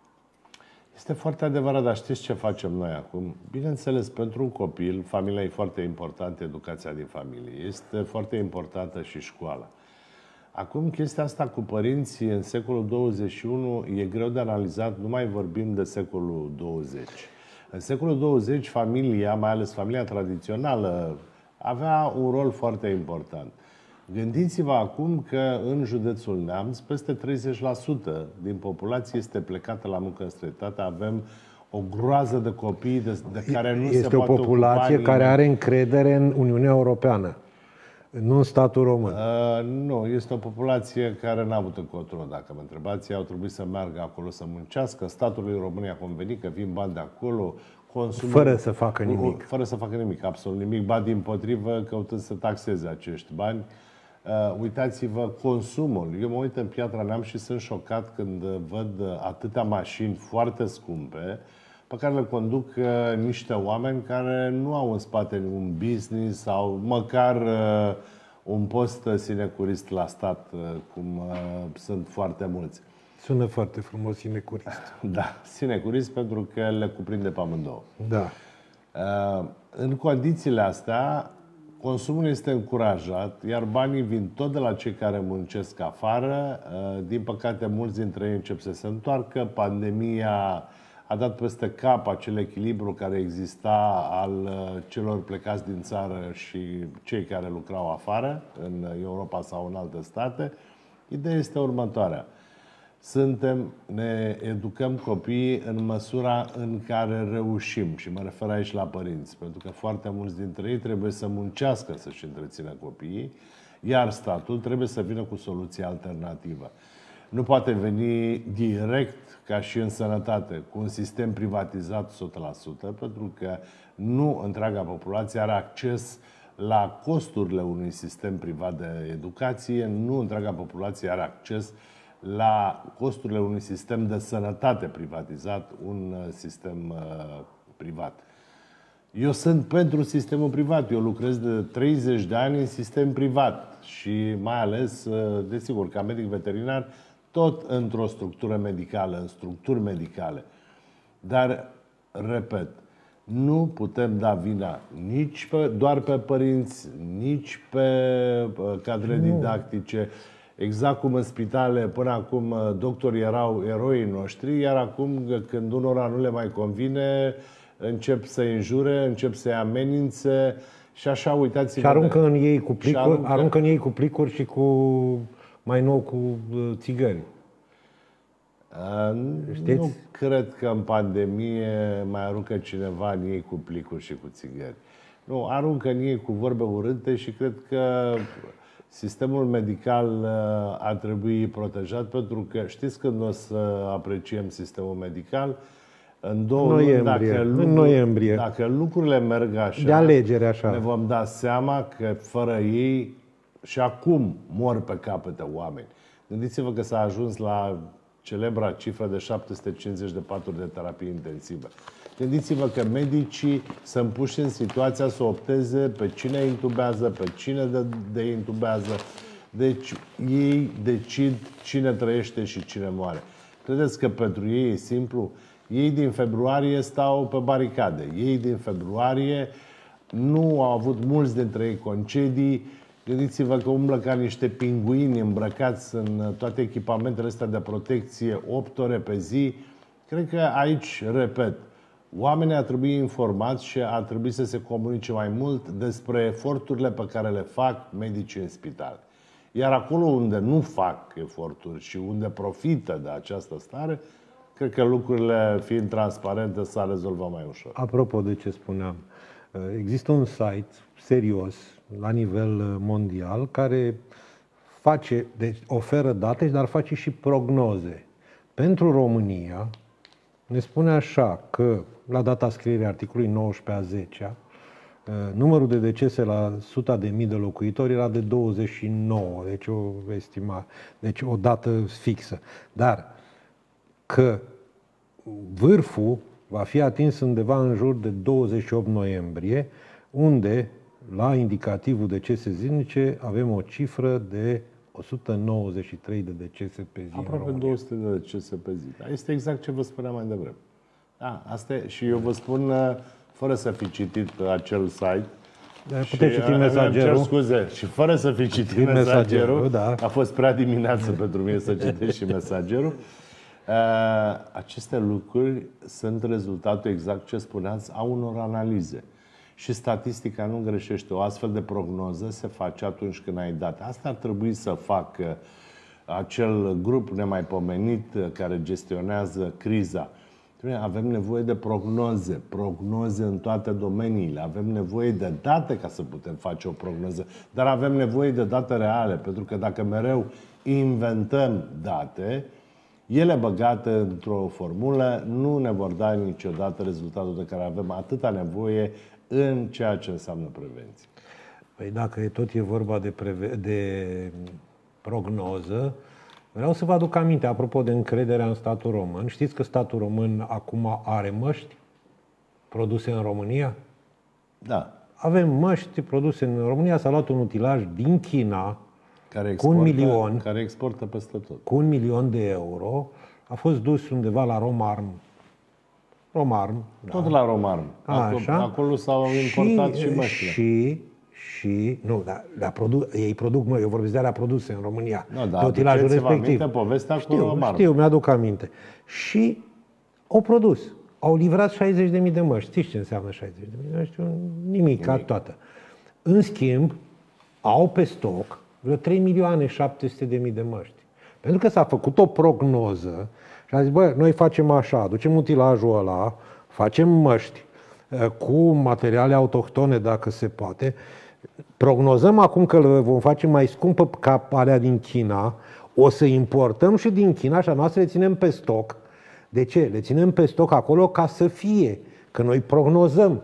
Este foarte adevărat, dar știți ce facem noi acum? Bineînțeles, pentru un copil, familia e foarte importantă, educația din familie. Este foarte importantă și școala. Acum, chestia asta cu părinții în secolul douăzeci și unu e greu de analizat, nu mai vorbim de secolul douăzeci. În secolul douăzeci, familia, mai ales familia tradițională, avea un rol foarte important. Gândiți-vă acum că în județul Neamț, peste treizeci la sută din populație este plecată la muncă în străinătate. Avem o groază de copii de, de care nu este se poate o populație care are încredere în Uniunea Europeană, nu în statul român. Uh, nu, este o populație care n-a avut încotro, dacă mă întrebați. Ei au trebuit să meargă acolo să muncească. Statul lui România a convenit că vin bani de acolo, consumul, fără să facă nimic. Fără să facă nimic, absolut nimic, ba dimpotrivă, căutând să taxeze acești bani. Uh, uitați-vă, consumul. Eu mă uit în Piatra Neamț și sunt șocat când văd atâtea mașini foarte scumpe pe care le conduc uh, niște oameni care nu au în spate un business sau măcar uh, un post sinecurist la stat, uh, cum uh, sunt foarte mulți. Sună foarte frumos, sinecurist. Da, sinecurist pentru că le cuprinde pe amândouă. Da. Uh, în condițiile astea, consumul este încurajat, iar banii vin tot de la cei care muncesc afară. Din păcate, mulți dintre ei încep să se întoarcă. Pandemia a dat peste cap acel echilibru care exista al celor plecați din țară și cei care lucrau afară, în Europa sau în alte state. Ideea este următoarea. Suntem, ne educăm copiii în măsura în care reușim. Și mă refer aici la părinți, pentru că foarte mulți dintre ei trebuie să muncească să-și întrețină copiii, iar statul trebuie să vină cu soluții alternativă. Nu poate veni direct, ca și în sănătate, cu un sistem privatizat o sută la sută, pentru că nu întreaga populație are acces la costurile unui sistem privat de educație, nu întreaga populație are acces la costurile unui sistem de sănătate privatizat, un sistem uh, privat. Eu sunt pentru sistemul privat. Eu lucrez de treizeci de ani în sistem privat și mai ales, uh, desigur, ca medic veterinar, tot într-o structură medicală, în structuri medicale. Dar, repet, nu putem da vina nici pe, doar pe părinți, nici pe uh, cadre nu. didactice. Exact cum în spitale, până acum, doctorii erau eroii noștri, iar acum, când unora nu le mai convine, încep să-i înjure, încep să-i amenințe și așa, uitați-vă... Și aruncă în ei cu plicuri, aruncă... aruncă în ei cu plicuri și cu, mai nou, cu țigări. Știți? Nu cred că în pandemie mai aruncă cineva în ei cu plicuri și cu țigări. Nu, aruncă în ei cu vorbe urâte și cred că sistemul medical ar trebui protejat, pentru că știți când o să apreciem sistemul medical? În două noiembrie, luni, dacă, lucru, în noiembrie. dacă lucrurile merg așa, de alegere așa, ne vom da seama că fără ei și acum mor pe capete oameni. Gândiți-vă că s-a ajuns la celebra cifră de șapte sute cincizeci de paturi de terapie intensivă. Gândiți-vă că medicii sunt puși în situația să opteze pe cine intubează, pe cine de, de intubează. Deci ei decid cine trăiește și cine moare. Credeți că pentru ei e simplu? Ei din februarie stau pe baricade. Ei din februarie nu au avut mulți dintre ei concedii. Gândiți-vă că umblă ca niște pinguini îmbrăcați în toate echipamentele astea de protecție opt ore pe zi. Cred că aici, repet, oamenii ar trebui informați și ar trebui să se comunice mai mult despre eforturile pe care le fac medicii în spital. Iar acolo unde nu fac eforturi și unde profită de această stare, cred că lucrurile, fiind transparente, s-ar rezolva mai ușor. Apropo de ce spuneam, există un site serios la nivel mondial care face, deci oferă date, dar face și prognoze. Pentru România ne spune așa că la data scrierii articolului nouăsprezece a zecea, numărul de decese la o sută de mii de locuitori era de douăzeci și nouă, deci o estima, deci o dată fixă. Dar că vârful va fi atins undeva în jur de douăzeci și opt noiembrie, unde la indicativul decese zilnice avem o cifră de o sută nouăzeci și trei de decese pe zi. Aproape două sute de decese pe zi. Dar este exact ce vă spuneam mai devreme. Da, asta e, și eu vă spun, fără să fi citit acel site, puteți citi Mesagerul. Cer scuze, și fără să fi citit Mesagerul, Mesagerul da. A fost prea dimineață pentru mine să citesc și Mesagerul. Uh, aceste lucruri sunt rezultatul, exact ce spuneați, a unor analize. Și statistica nu greșește. O astfel de prognoză se face atunci când ai date. Asta ar trebui să facă acel grup nemaipomenit care gestionează criza. Avem nevoie de prognoze, prognoze în toate domeniile. Avem nevoie de date ca să putem face o prognoză, dar avem nevoie de date reale, pentru că dacă mereu inventăm date, ele băgate într-o formulă nu ne vor da niciodată rezultatul de care avem atâta nevoie în ceea ce înseamnă prevenție. Păi dacă tot e vorba de, de prognoză, vreau să vă aduc aminte, apropo de încrederea în statul român. Știți că statul român acum are măști produse în România? Da. Avem măști produse în România. S-a luat un utilaj din China care exportă, cu un milion, care exportă peste tot. Cu un milion de euro. A fost dus undeva la Romarm. Romarm. Tot da. La Romarm. Acolo, acolo s-au importat și, și măștile. Și, și, nu, dar la produ- ei produc, mă, eu vorbesc de alea produse în România. Nu, da, de utilajul respectiv. Aminte povestea știu, cu Romarm. Știu, mi-aduc aminte. Și au produs. Au livrat șaizeci de mii de măști. Știți ce înseamnă șaizeci de mii? Nu știu, nimic, ca toată. În schimb, au pe stoc vreo trei milioane șapte sute de mii de măști. Pentru că s-a făcut o prognoză și a zis, bă, noi facem așa, aducem utilajul ăla, facem măști cu materiale autohtone, dacă se poate, prognozăm acum că le vom face mai scumpă ca alea din China, o să importăm și din China și a noastră le ținem pe stoc. De ce? Le ținem pe stoc acolo ca să fie, că noi prognozăm.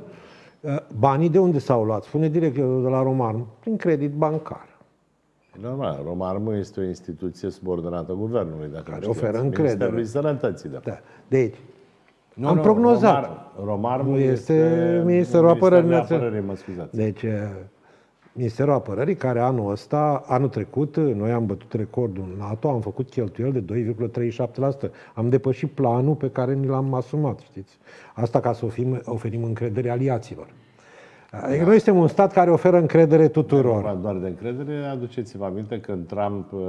Banii de unde s-au luat? Spune directorul de la Romarm, prin credit bancar. Normal, Romarmul este o instituție subordonată guvernului, dacă care oferă încredere. Ministerului Sănătății, de da. Deci, nu, am nu, prognozat. Romar, Romarmul este, este Ministerul Apărării. Apărării, mă scuzați. Deci, Ministerul Apărării, care anul ăsta, anul trecut, noi am bătut recordul în NATO, am făcut cheltuieli de doi virgulă treizeci și șapte la sută. Am depășit planul pe care ni l-am asumat, știți? Asta ca să oferim, oferim încredere aliaților. Adică da. Noi suntem un stat care oferă încredere tuturor. Nu doar de încredere, aduceți-vă aminte că Trump uh,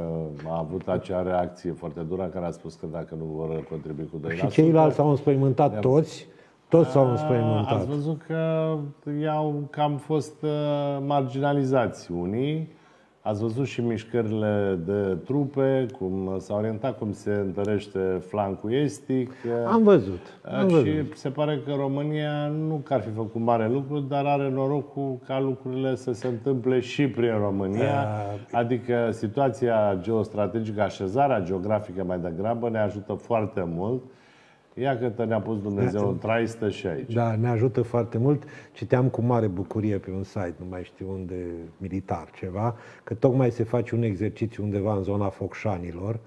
a avut acea reacție foarte dură care a spus că dacă nu vor contribui cu doi la sută... Și ceilalți s-au înspăimântat toți, toți s-au înspăimântat. Ați văzut că i-au cam fost marginalizați unii. Ați văzut și mișcările de trupe, cum s-a orientat, cum se întărește flancul estic. Am văzut. Am și văzut. se pare că România nu că ar fi făcut mare lucru, dar are norocul ca lucrurile să se întâmple și prin România. A... Adică situația geostrategică, așezarea geografică mai degrabă ne ajută foarte mult. Ia că ne-a pus Dumnezeu în traistă și aici. Da, ne ajută foarte mult. Citeam cu mare bucurie pe un site, nu mai știu unde, militar ceva, că tocmai se face un exercițiu undeva în zona Focșanilor.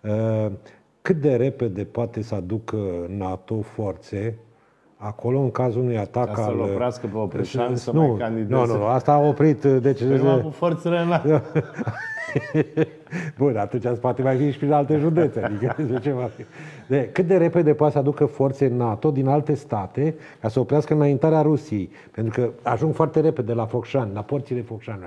Cât de repede poate să aducă NATO forțe acolo în cazul unui atac ca al... să-l oprească pe Oprișan să nu, mai candideze. Nu, nu, nu, asta a oprit... Deci, păi cu forțele în Bun, atunci poate mai fi și prin alte județe. Adică, de ce va fi? De, cât de repede poate să aducă forțe NATO din alte state ca să oprească înaintarea Rusiei? Pentru că ajung foarte repede la Focșani, la porțile Focșani.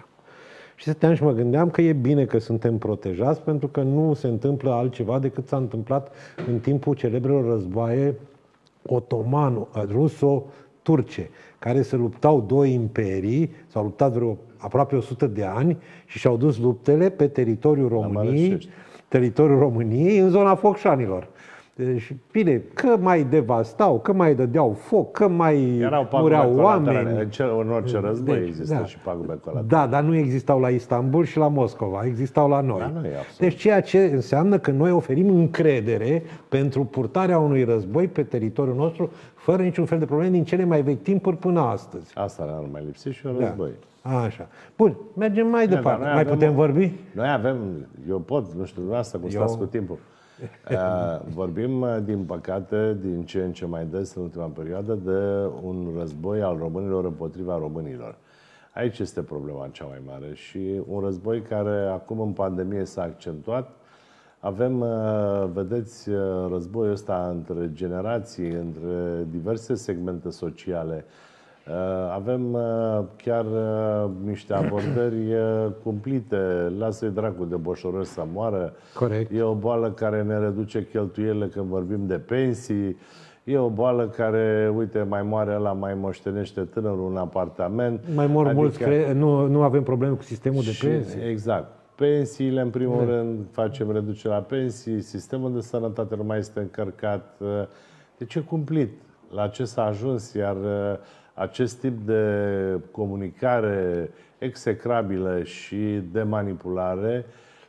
Și stăteam și mă gândeam că e bine că suntem protejați, pentru că nu se întâmplă altceva decât s-a întâmplat în timpul celebrelor războaie otomano, ruso-turce, care se luptau două imperii, s-au luptat vreo aproape o sută de ani și și-au dus luptele pe teritoriul României, teritoriul României în zona Focșanilor. Deci, bine, că mai devastau, că mai dădeau foc, că mai mureau oameni. În, cer, în orice război deci, există da. și pagube colaterale. Da, dar nu existau la Istanbul și la Moscova, existau la noi. Da, deci ceea ce înseamnă că noi oferim încredere pentru purtarea unui război pe teritoriul nostru, fără niciun fel de probleme din cele mai vechi timpuri până astăzi. Asta n-ar mai lipsi și un război. Da. Așa. Bun, mergem mai Bine, departe. Mai avem, putem vorbi? Noi avem, eu pot, nu știu, asta cum stați cu timpul. Uh, vorbim, din păcate, din ce în ce mai des în ultima perioadă, de un război al românilor împotriva românilor. Aici este problema cea mai mare și un război care acum în pandemie s-a accentuat. Avem, uh, vedeți, războiul ăsta între generații, între diverse segmente sociale. Avem chiar niște abordări cumplite. Lasă-i dracu de boșorăși să moară. Corect. E o boală care ne reduce cheltuielile când vorbim de pensii. E o boală care, uite, mai moare ăla, mai moștenește tânărul un apartament. Mai mor adică... mulți, cre... nu, nu avem probleme cu sistemul de pensii. Exact. Pensiile, în primul de. rând, facem reducerea pensii, sistemul de sănătate nu mai este încărcat. Deci e cumplit. La ce s-a ajuns, iar acest tip de comunicare execrabilă și de manipulare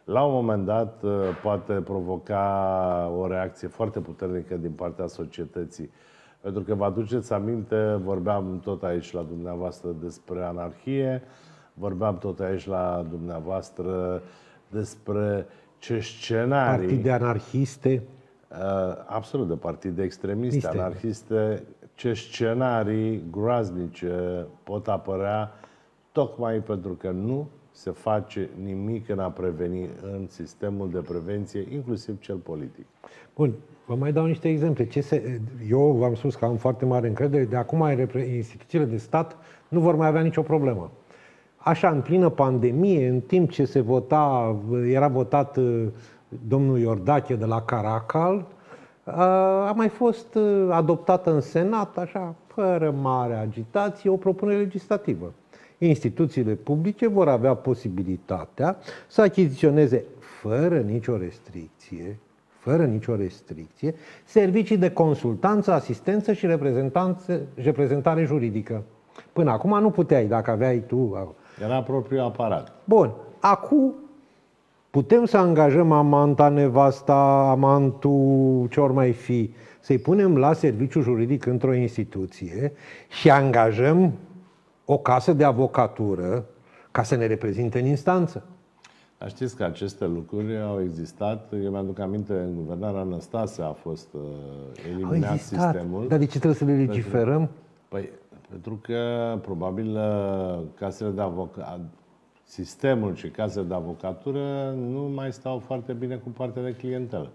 la un moment dat poate provoca o reacție foarte puternică din partea societății. Pentru că vă aduceți aminte, vorbeam tot aici la dumneavoastră despre anarhie, vorbeam tot aici la dumneavoastră despre ce scenarii... Partide anarhiste. Absolut, de partide extremiste, anarhiste, ce scenarii groaznice pot apărea tocmai pentru că nu se face nimic în a preveni în sistemul de prevenție, inclusiv cel politic. Bun, vă mai dau niște exemple. Ce se, eu v-am spus că am foarte mare încredere, de acum instituțiile de stat nu vor mai avea nicio problemă. Așa, în plină pandemie, în timp ce se vota, era votat domnul Iordache de la Caracal, a mai fost adoptată în Senat, așa, fără mare agitație, o propunere legislativă. Instituțiile publice vor avea posibilitatea să achiziționeze fără nicio restricție, fără nicio restricție, servicii de consultanță, asistență și reprezentare juridică. Până acum nu puteai, dacă aveai tu... Era propriul aparat. Bun. Acum putem să angajăm amanta, nevasta, amantul, ce ori mai fi, să-i punem la serviciu juridic într-o instituție și angajăm o casă de avocatură ca să ne reprezinte în instanță. Dar știți că aceste lucruri au existat. Eu mi-aduc aminte, în guvernarea Năstase a fost uh, eliminat existat. sistemul. Dar de ce trebuie să le legiferăm? Pentru, păi, pentru că, probabil, casele de avocat, sistemul și casele de avocatură nu mai stau foarte bine cu partea de clientelă.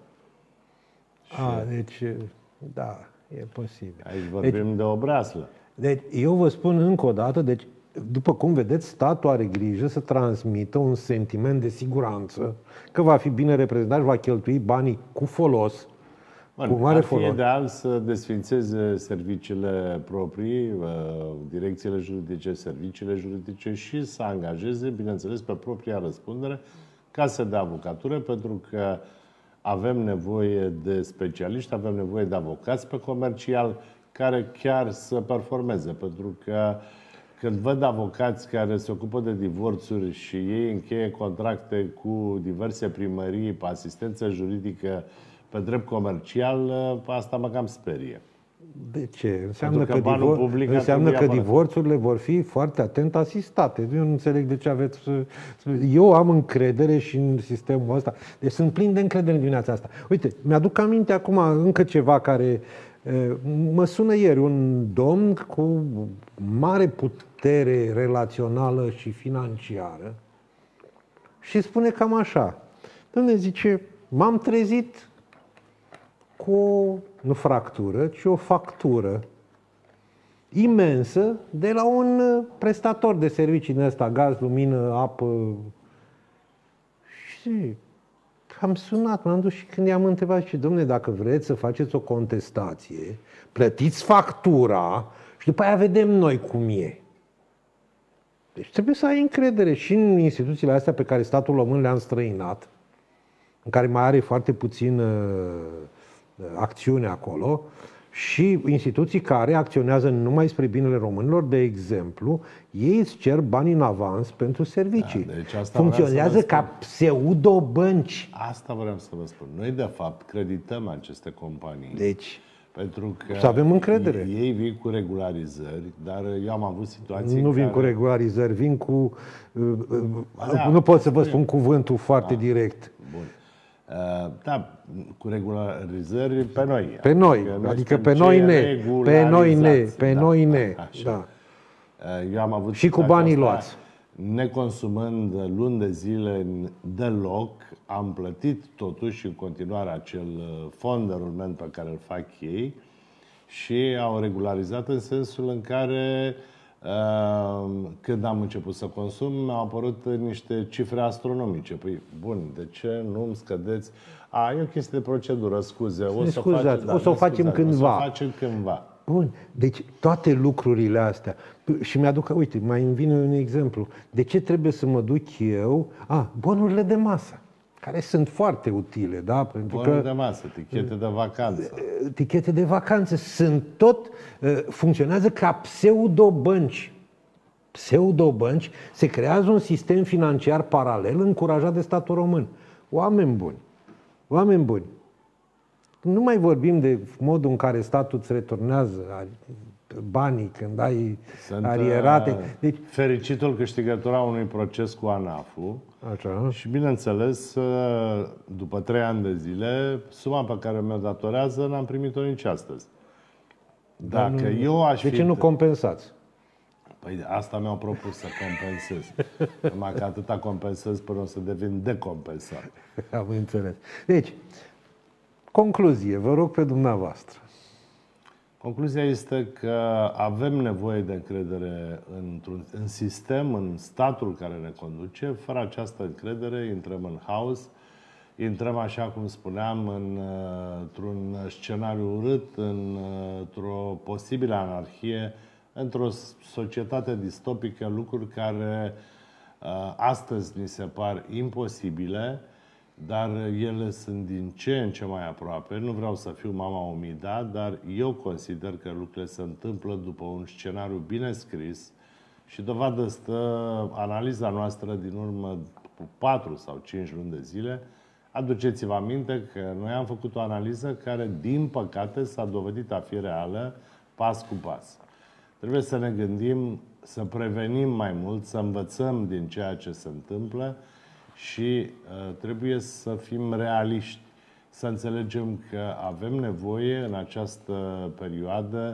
A, deci, da, e posibil. Aici vorbim deci, de o breaslă. Deci, eu vă spun încă o dată, deci, după cum vedeți, statul are grijă să transmită un sentiment de siguranță, că va fi bine reprezentat și va cheltui banii cu folos, Bun, cu mare ar fi folos. ideal să desfințeze serviciile proprii, direcțiile juridice, serviciile juridice și să angajeze, bineînțeles, pe propria răspundere, case de avocatură, pentru că avem nevoie de specialiști, avem nevoie de avocați pe comercial care chiar să performeze, pentru că când văd avocați care se ocupă de divorțuri și ei încheie contracte cu diverse primării pe asistență juridică pe drept comercial, asta mă cam sperie. De ce? Înseamnă că, că, divor... public înseamnă că divorțurile vor fi foarte atent asistate. Eu nu înțeleg de ce aveți... Eu am încredere și în sistemul ăsta. Deci sunt plin de încredere în dimineața asta. Uite, mi-aduc aminte acum încă ceva care... Mă sună ieri un domn cu mare putere relațională și financiară și spune cam așa. Dom'le, zice, m-am trezit cu o, nu fractură, ci o factură imensă de la un prestator de servicii din ăsta, gaz, lumină, apă. Și am sunat, m-am dus și când i-am întrebat și dom'le, dacă vreți să faceți o contestație, plătiți factura și după aia vedem noi cum e. Deci trebuie să ai încredere și în instituțiile astea pe care statul român le-a înstrăinat, în care mai are foarte puțină acțiune acolo, și instituții care acționează numai spre binele românilor. De exemplu, ei îți cer bani în avans pentru servicii. Da, deci asta funcționează ca pseudo-bănci. Asta vreau să vă spun. Noi, de fapt, credităm aceste companii. Deci, pentru că să avem încredere. Ei vin cu regularizări, dar eu am avut situații Nu vin care... cu regularizări, vin cu... Da, nu pot să vă spun cuvântul foarte da, direct. Bun. Da, cu regularizări pe noi. Pe noi, adică, adică pe noi ne, pe noi ne, pe da, noi ne. Da. Eu am avut și cu banii luați. Neconsumând luni de zile deloc, am plătit totuși în continuare acel fond de rulment pe care îl fac ei și au regularizat în sensul în care când am început să consum, au apărut niște cifre astronomice. Păi, bun, de ce nu îmi scădeți? A, e o chestie de procedură, scuze. O să, scuzați, faceți, da, o să o facem scuzați, cândva. O să o facem cândva. Bun, deci toate lucrurile astea. Și mi-aduc, uite, mai îmi vine un exemplu. De ce trebuie să mă duc eu? A, bonurile de masă, care sunt foarte utile, da? Pentru Bonuri că de masă, tichete de vacanță. Tichete de vacanță sunt tot, funcționează ca pseudo-bănci. Pseudo-bănci, se creează un sistem financiar paralel încurajat de statul român. Oameni buni, oameni buni, nu mai vorbim de modul în care statul îți returnează banii când ai Sunt arierate. Deci, fericitul câștigător a unui proces cu ANAF-ul. Așa. Și bineînțeles, după trei ani de zile, suma pe care mi-o datorează n-am primit-o nici astăzi. Dacă nu, eu aș de fi... ce nu compensați? Păi asta mi-au propus să compensez. Numai că atâta compensez până o să devin decompensat. Am înțeles. Deci, concluzie, vă rog pe dumneavoastră. Concluzia este că avem nevoie de încredere într-un, în sistem, în statul care ne conduce. Fără această încredere intrăm în haos, intrăm, așa cum spuneam, în, într-un scenariu urât, în, într-o posibilă anarhie, într-o societate distopică, lucruri care astăzi ni se par imposibile, dar ele sunt din ce în ce mai aproape. Nu vreau să fiu mama umidat, dar eu consider că lucrurile se întâmplă după un scenariu bine scris și dovadă stă analiza noastră din urmă cu patru sau cinci luni de zile. Aduceți-vă aminte că noi am făcut o analiză care, din păcate, s-a dovedit a fi reală pas cu pas. Trebuie să ne gândim, să prevenim mai mult, să învățăm din ceea ce se întâmplă și uh, trebuie să fim realiști, să înțelegem că avem nevoie în această perioadă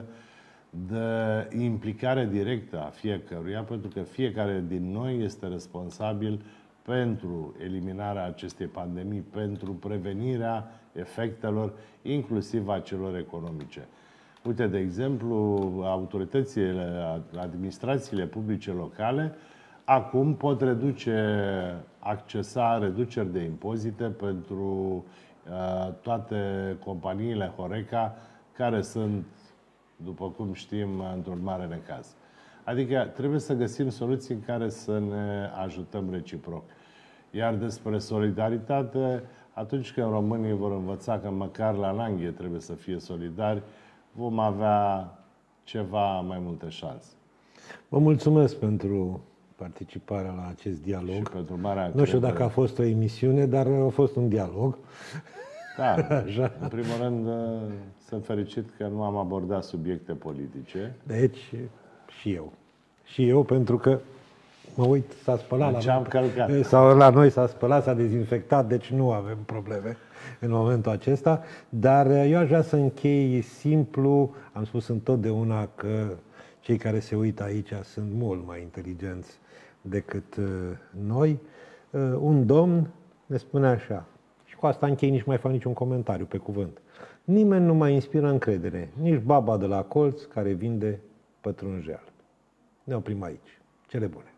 de implicare directă a fiecăruia, pentru că fiecare din noi este responsabil pentru eliminarea acestei pandemii, pentru prevenirea efectelor, inclusiv a celor economice. Uite, de exemplu, autoritățile, administrațiile publice locale acum pot reduce, accesa reduceri de impozite pentru uh, toate companiile Horeca care sunt, după cum știm, într-un mare necaz. Adică trebuie să găsim soluții în care să ne ajutăm reciproc. Iar despre solidaritate, atunci când românii vor învăța că măcar la Nanghie trebuie să fie solidari, vom avea ceva mai multe șanse. Vă mulțumesc pentru participarea la acest dialog. Și pentru marea nu știu dacă a fost o emisiune, dar a fost un dialog. Da, așa. În primul rând sunt fericit că nu am abordat subiecte politice. Deci, și eu. Și eu, pentru că mă uit, s-a spălat deci la am călcat. Sau la noi s-a spălat, s-a dezinfectat, deci nu avem probleme în momentul acesta. Dar eu aș vrea să închei simplu. Am spus întotdeauna că cei care se uită aici sunt mult mai inteligenți decât noi. Un domn ne spune așa, și cu asta închei, nici mai fac niciun comentariu, pe cuvânt. Nimeni nu mai inspiră încredere, nici baba de la colț care vinde pătrunjel. Ne oprim aici. Cele bune!